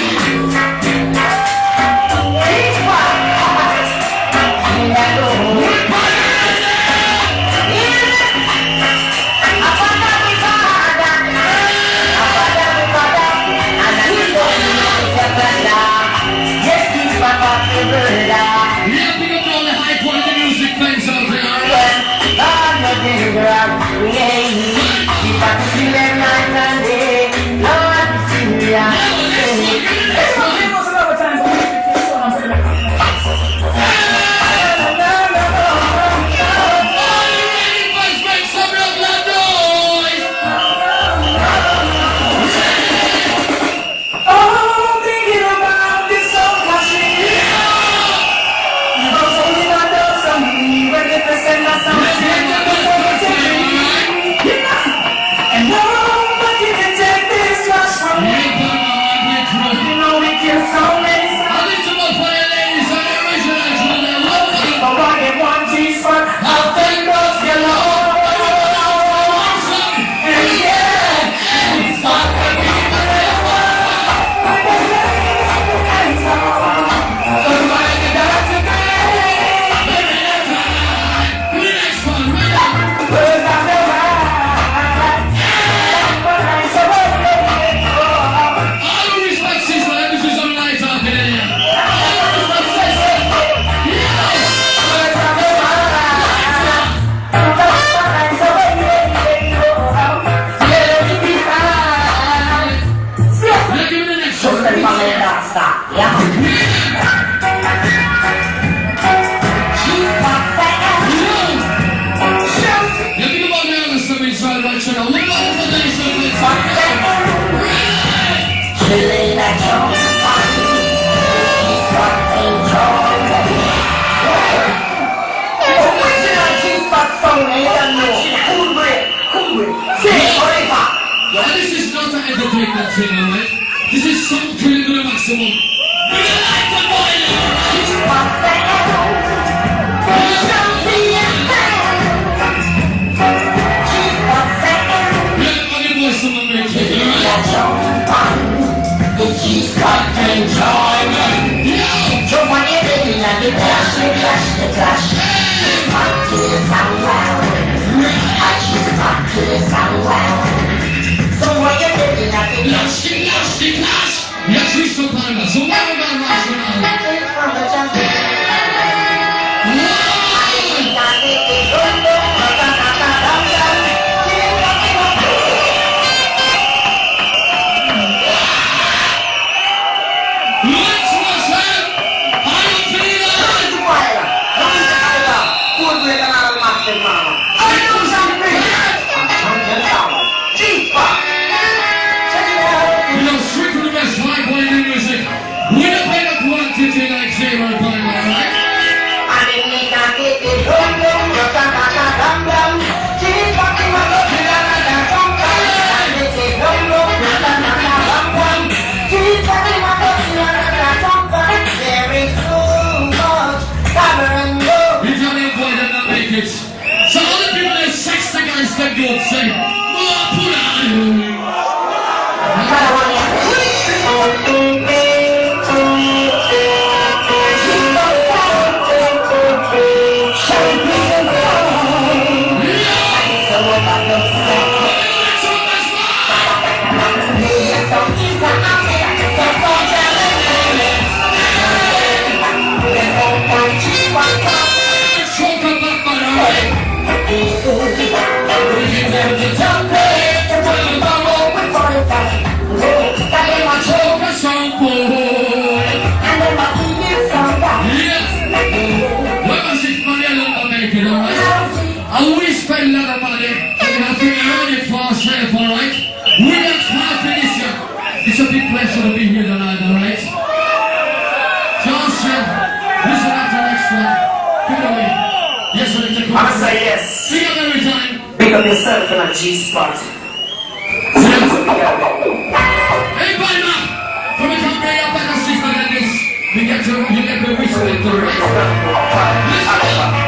This is not an entertainment thing, alright? This is some killing to the maximum. We don't like the boiler, She's got enjoyment. So when you're living at the clash, the clash, the clash. She's got to the sound well. She's got to the sound well. So when you're living at the clash, the clash, the clash. Yes, we still find us. So where are we going to rush around? them good, say, more put on. And we spend a lot of money, and we have to earn it for ourselves, alright? We are part of this year. It's a big pleasure to be here tonight, alright? Johnson, listen out to the next one. Give it away. Yes, we'll take I'ma say yes. Big up every time. Big up yourself in a G-spot. Everybody now, from the company of better system than this, you get to, you get to respect, alright? Listen up.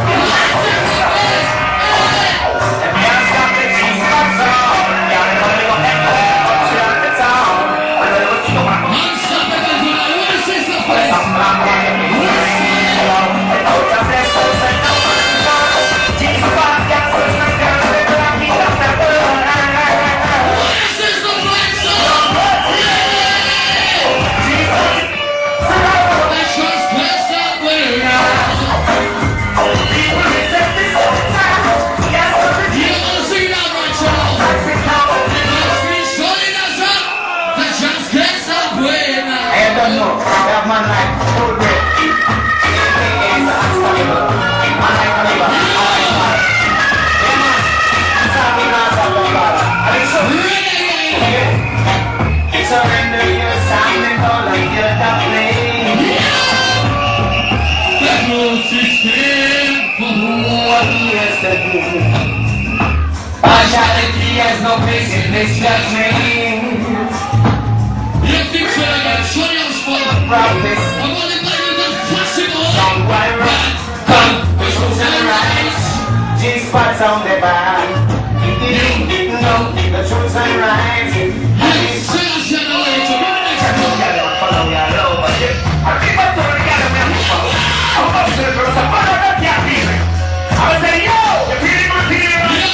Partiality has no place in this judgment. You think so again? Show your spot. Practice. I want to play with the possible. Some white rock. Come, the truth and rights. G-spots on the back. You didn't, didn't know the truth and rights. Yes, sir, sir, no way to run it. Follow your love, but you. I keep on telling you, I'm going to follow. I'm going to go to follow that gap here. I'm going to say, yo, you're feeling my feeling.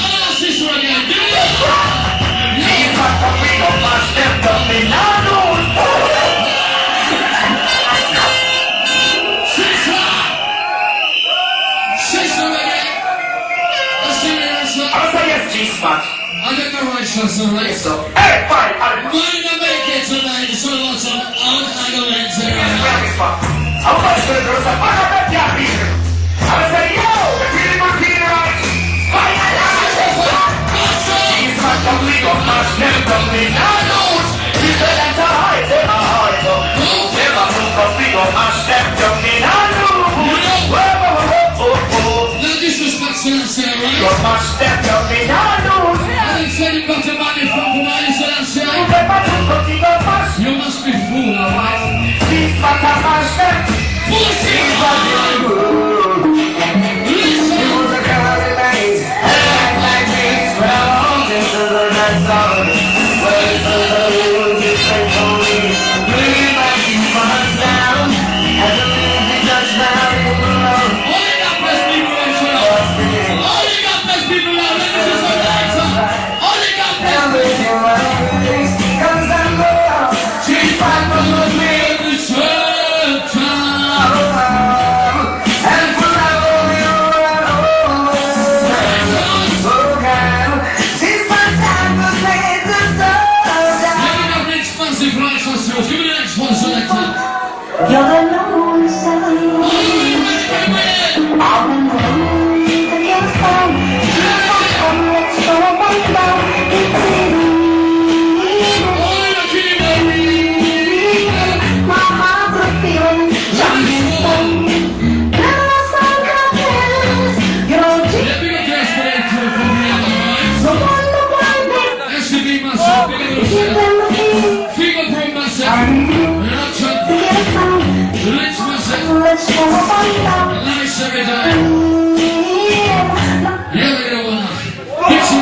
I got my righteousness, alright? So, hey, fine, I'm going to make it tonight. It's all about some out-adolescents here. I'm going to go to some other gap here. I'm going to say, yo, you're feeling my feeling right. Fine, I like it. He's not complete of my step from me. Now knows. He said that's a heart, it's a heart. Never took a speak of my step from me. Now knows. No disrespect, sir, right? Your my step from me. Now knows. I didn't say you got the money from Kumali, so that's You right. never took a speak of my step. You must be fool, alright? He's not a my step. Pussy! He's not a good. Listen! He was a girl that likes. Like like this. When I walked into the night zone. Well, it's a little different for me. Bring my feet from us down. As the music touched down in the road. All you got best people right now. All you got best people now. Let me just say that, son. All you got best people. Everything right. Cause I'm loyal. She's fine from the way. The church time. And forever we'll run so kind. She's my time to play the soul. Give me that next massive righteousness. Give me the next one, selector. You're the lone sun. All you ready, ready, ready? I've been waiting for your song. Come, let's go on down. It's All you kidding? my heart was feeling jumping sun. Now my sun compares. You're Let me go dress for that crew from the other so right. wonder why they S C B myself, big up keep yourself. them looking. Fingerprint myself. Reaction. Get a sound. Lips myself. Let's go on down. Nice every time. Yeah. Yeah, we go on. Get you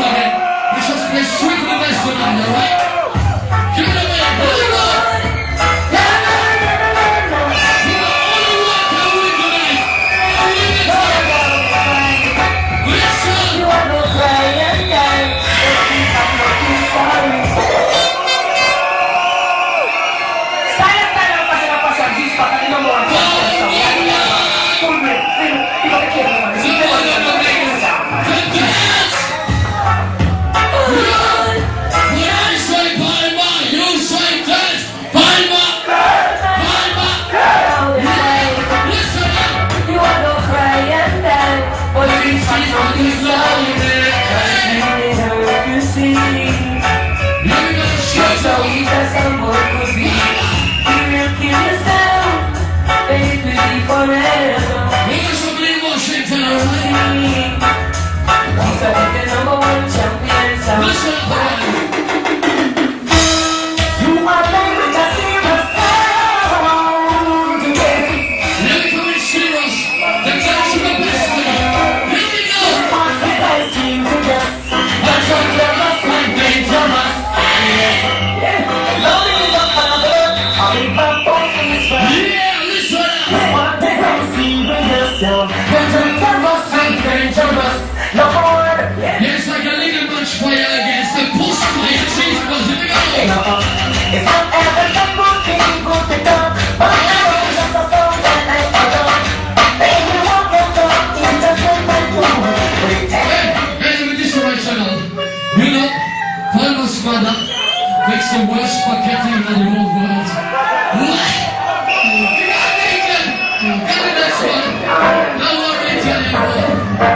It's not ever the good thing, good to done, but I know just a song that I follow. Baby, walk your talk, it's just a my flow. Hey, hey, with this right channel, you know, Palmas Mother makes the worst spaghetti in the whole world. What? You got it, Adrian! Get the next one! No more Adrian anymore!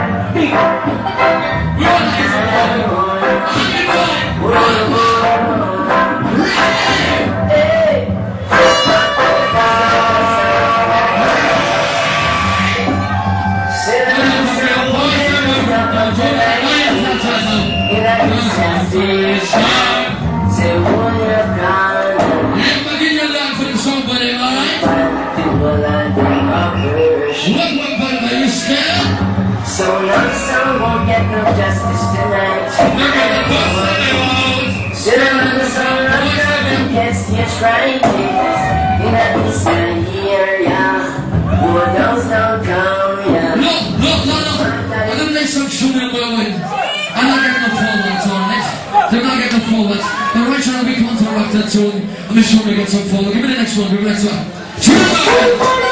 We want to get some more! I'm in one! So no son won't get no justice tonight. Should I run the sun up and get stitched right in a distant area? Who knows no come, yeah. No, no, no, no. I'm gonna make some tune in my way. I'm not getting the forwards, alright? They're not getting the forwards. But right now we can't interrupt that tune. Let me show me get some forward. Give me the next one, give me the next one. Tune it up!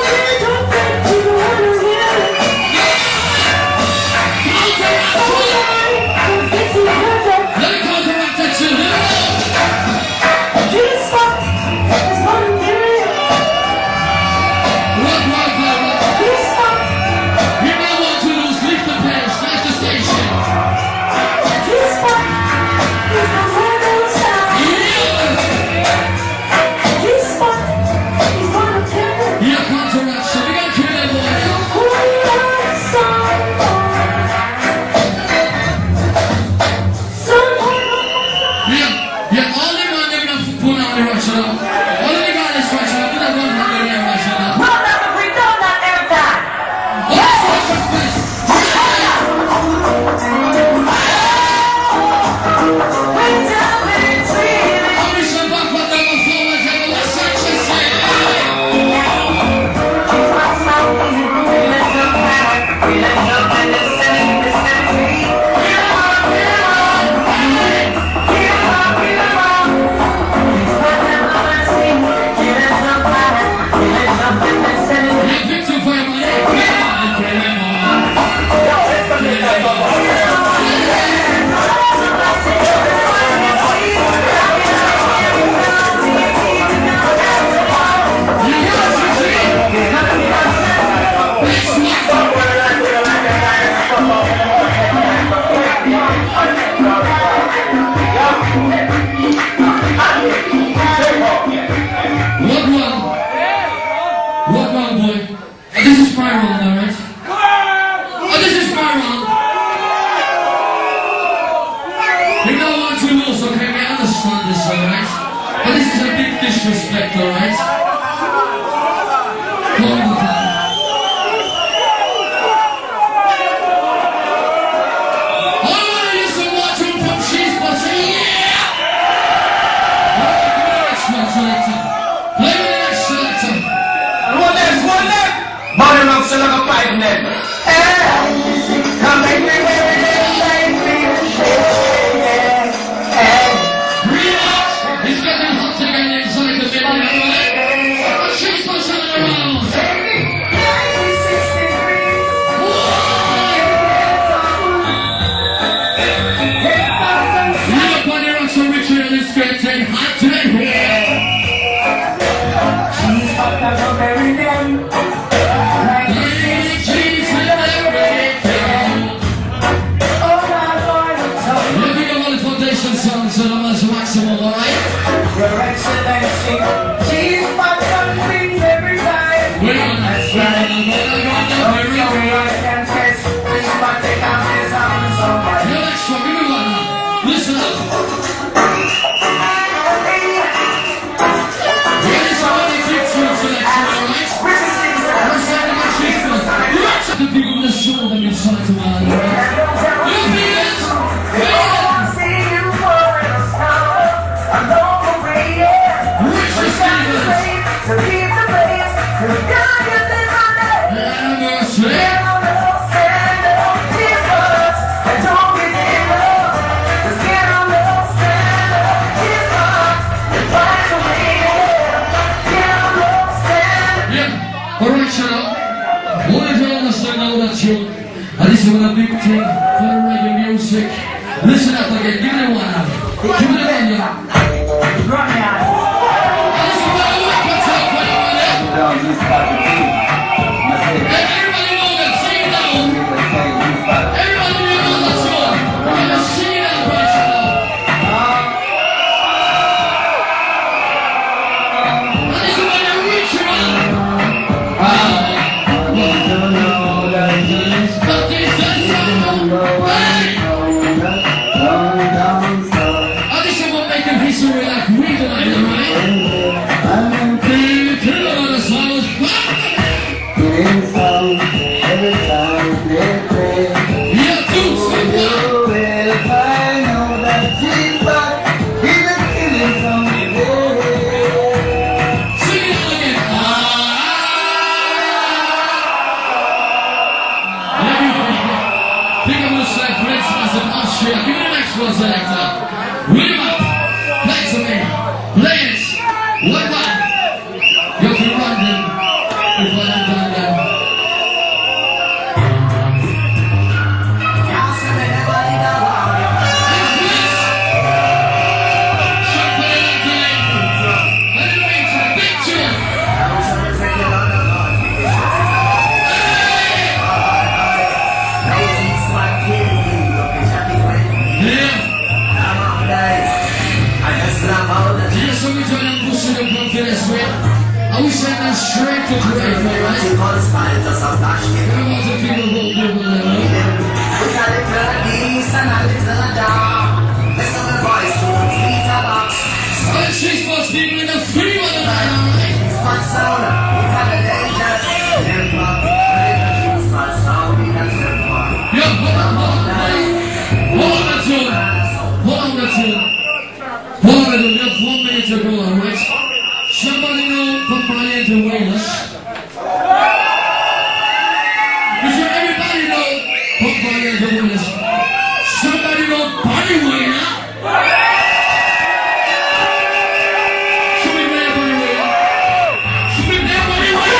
Disrespect, alright? One more time. I wanna hear some watching from Cheese Pussy, yeah! Alright, give me the next one, selector. Play me the next selector. One next, one next. Bottom up, so like a five net. Come make me wear it, make me shake. Relax! It's getting hot again inside the middle. Cheese Pussy on the round. Look on your so Richard and it's getting hot today. She's fucked up so very damn. Your Excellency, she's fucked up things every time. That's right. I can test. Please fuck the countess on so much. Your next one, give me one now. Listen up. Here is how they click through selection, alright? We're sending my cheese first. Lots of the people in the show that you're trying to mind, alright? You feel it? Feel it? Listen up again, give me one now. Give me the one now. Run out. Listen to the work, what's up, what you want it? Don't use part of the team. That's it. Hey, everybody know that, sing it now. We will say use part of the Everybody know that, let's go. We're gonna sing it out right now. And this is when you're reaching out. History like we do, right? Baby, kill all the songs. every time they play. Yeah, too, sing You it. will find out that Jesus is a killing someday. Sing it out again. Ah. Think of us like for instance in Austria. Give me the next one, selector. Read him up. Play to me. Play it. What one? You're from London. If I don't London. I wish I had straight to pray for, right? Everyone's a people who will do it, right? She's supposed to be in the free one of right? Yo, hold on, hold on, hold on that tune. Hold on that tune. Hold on, we have one minute to go, alright? Somebody know Papaya to Wales? Is there everybody know Papaya to Wales? Somebody know Body Wayne? Should we play Body Wayne? Should we play Body Wayne?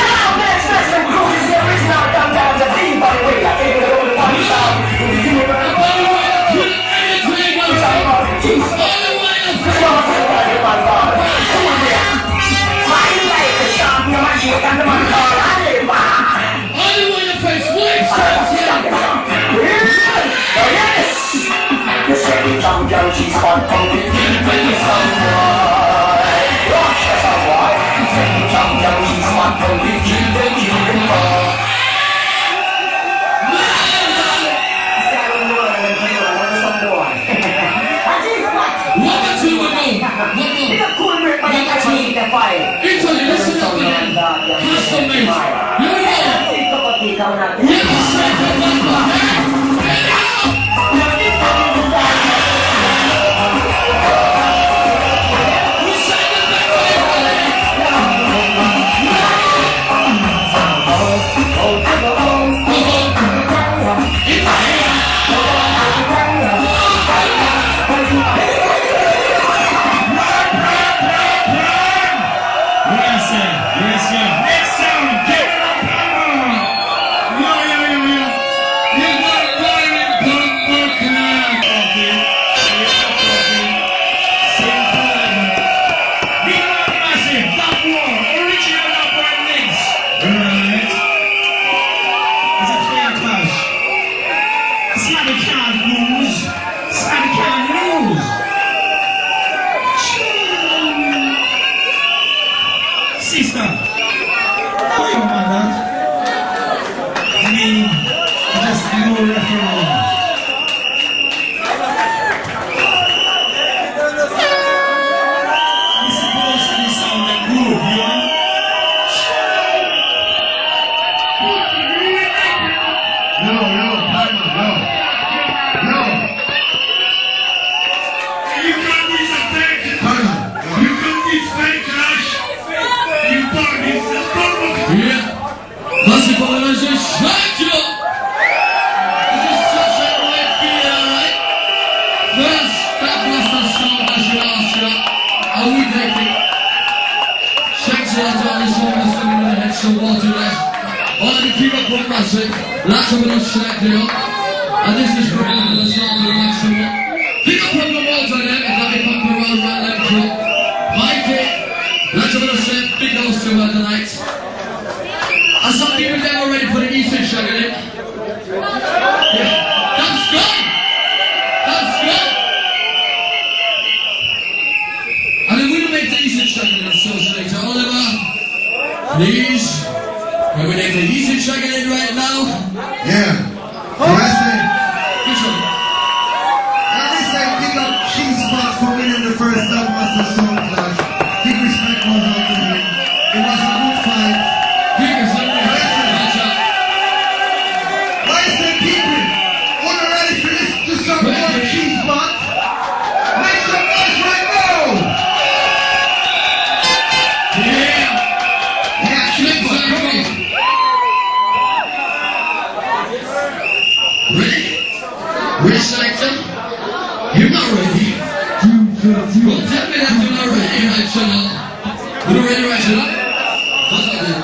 She's fun, funky, pretty someone. Watch her someone. She's fun, funky, pretty, pretty fun. One or two will go. One more. One or two. Italy, listen up again. Custom made. Here we go. We have a second one more. Hey, Lots of little slack there. And this is for the song for the next one. And some people there already put an Eastern Shag in it. Yeah. That's good. That's good. And then we'll make the Eastern Shag in it. So selector Oliver, please. Can we make the Eastern Shag in it right now? Yeah. Oh. Listen. Which one? And listen, big up Cheese Spots for winning the first Dubmaster Sound Clash. Big respect goes out to him. It was a good fight. Big respect. Listen, people, wanna ready for this to some more Cheese Spots? Make some noise right now! Yeah. Yeah, Cheese Spots, come on. Ready? Ready, selector? You're not ready. Well, tell me that you're not ready, right, channel? You're not ready, right, channel? What's that then?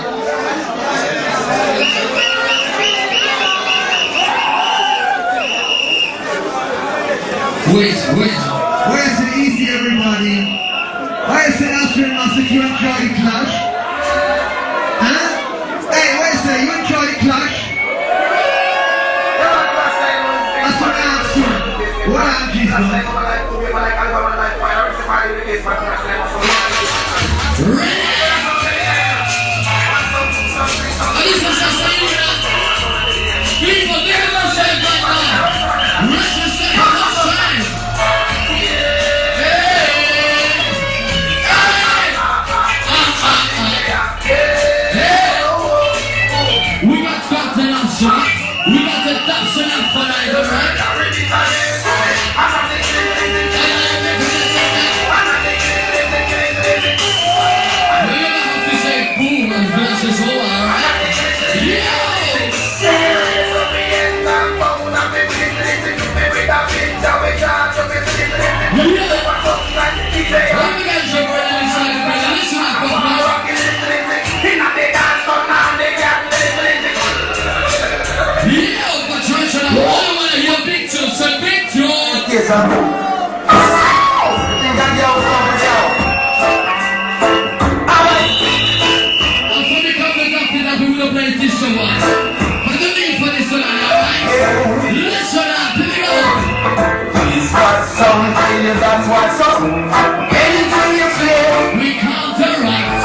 Wait, wait. Where's it easy, everybody? Where's the Austrian Master? You enjoy the clash? Huh? Hey, where's it? You enjoy the clash? That's what I asked you. What are you, man? Ready? This is just a unit. People, give it a shake right now. Rest your second outside. Hey! Hey! Ah, ah, ah. Hey! We got content on shot. We got the tops and up for that, alright? Boom and bless us all, alright? Yeah! That's what's up. Anything you play, we counteract.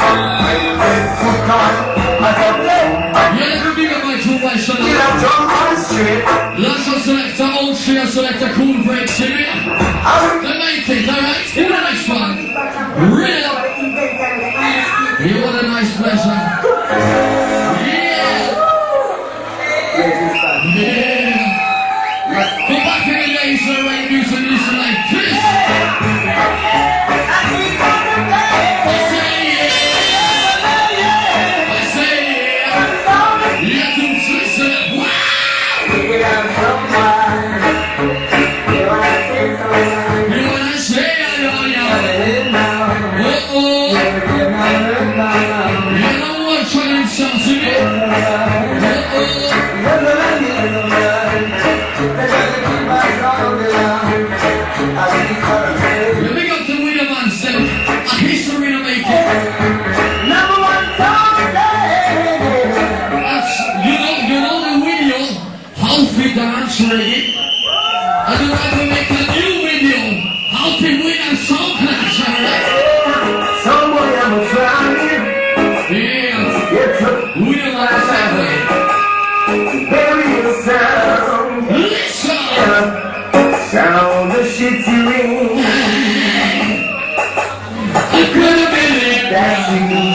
Yeah, let me get my two way shot. Let's just select our old share, select a cool break, Jimmy. The main thing, alright? Who the next one? Real. You want a nice pleasure. Yeah. Yeah. Go back in the days where I used to listen like this. I say yeah. I say yeah. Let them listen. Wow. You wanna say yeah, yeah. Uh oh. You know what trying something? Uh oh. Let me go to William and say, a history to make it. Number one song. That's, you know, you know the video, how to dance ready. And then I will make a new video, how to win a song clash, alright? Somebody I'm trying. Yeah. William and say, Bury the sound. listen. Sound the shit you in. I couldn't believe That's that. you.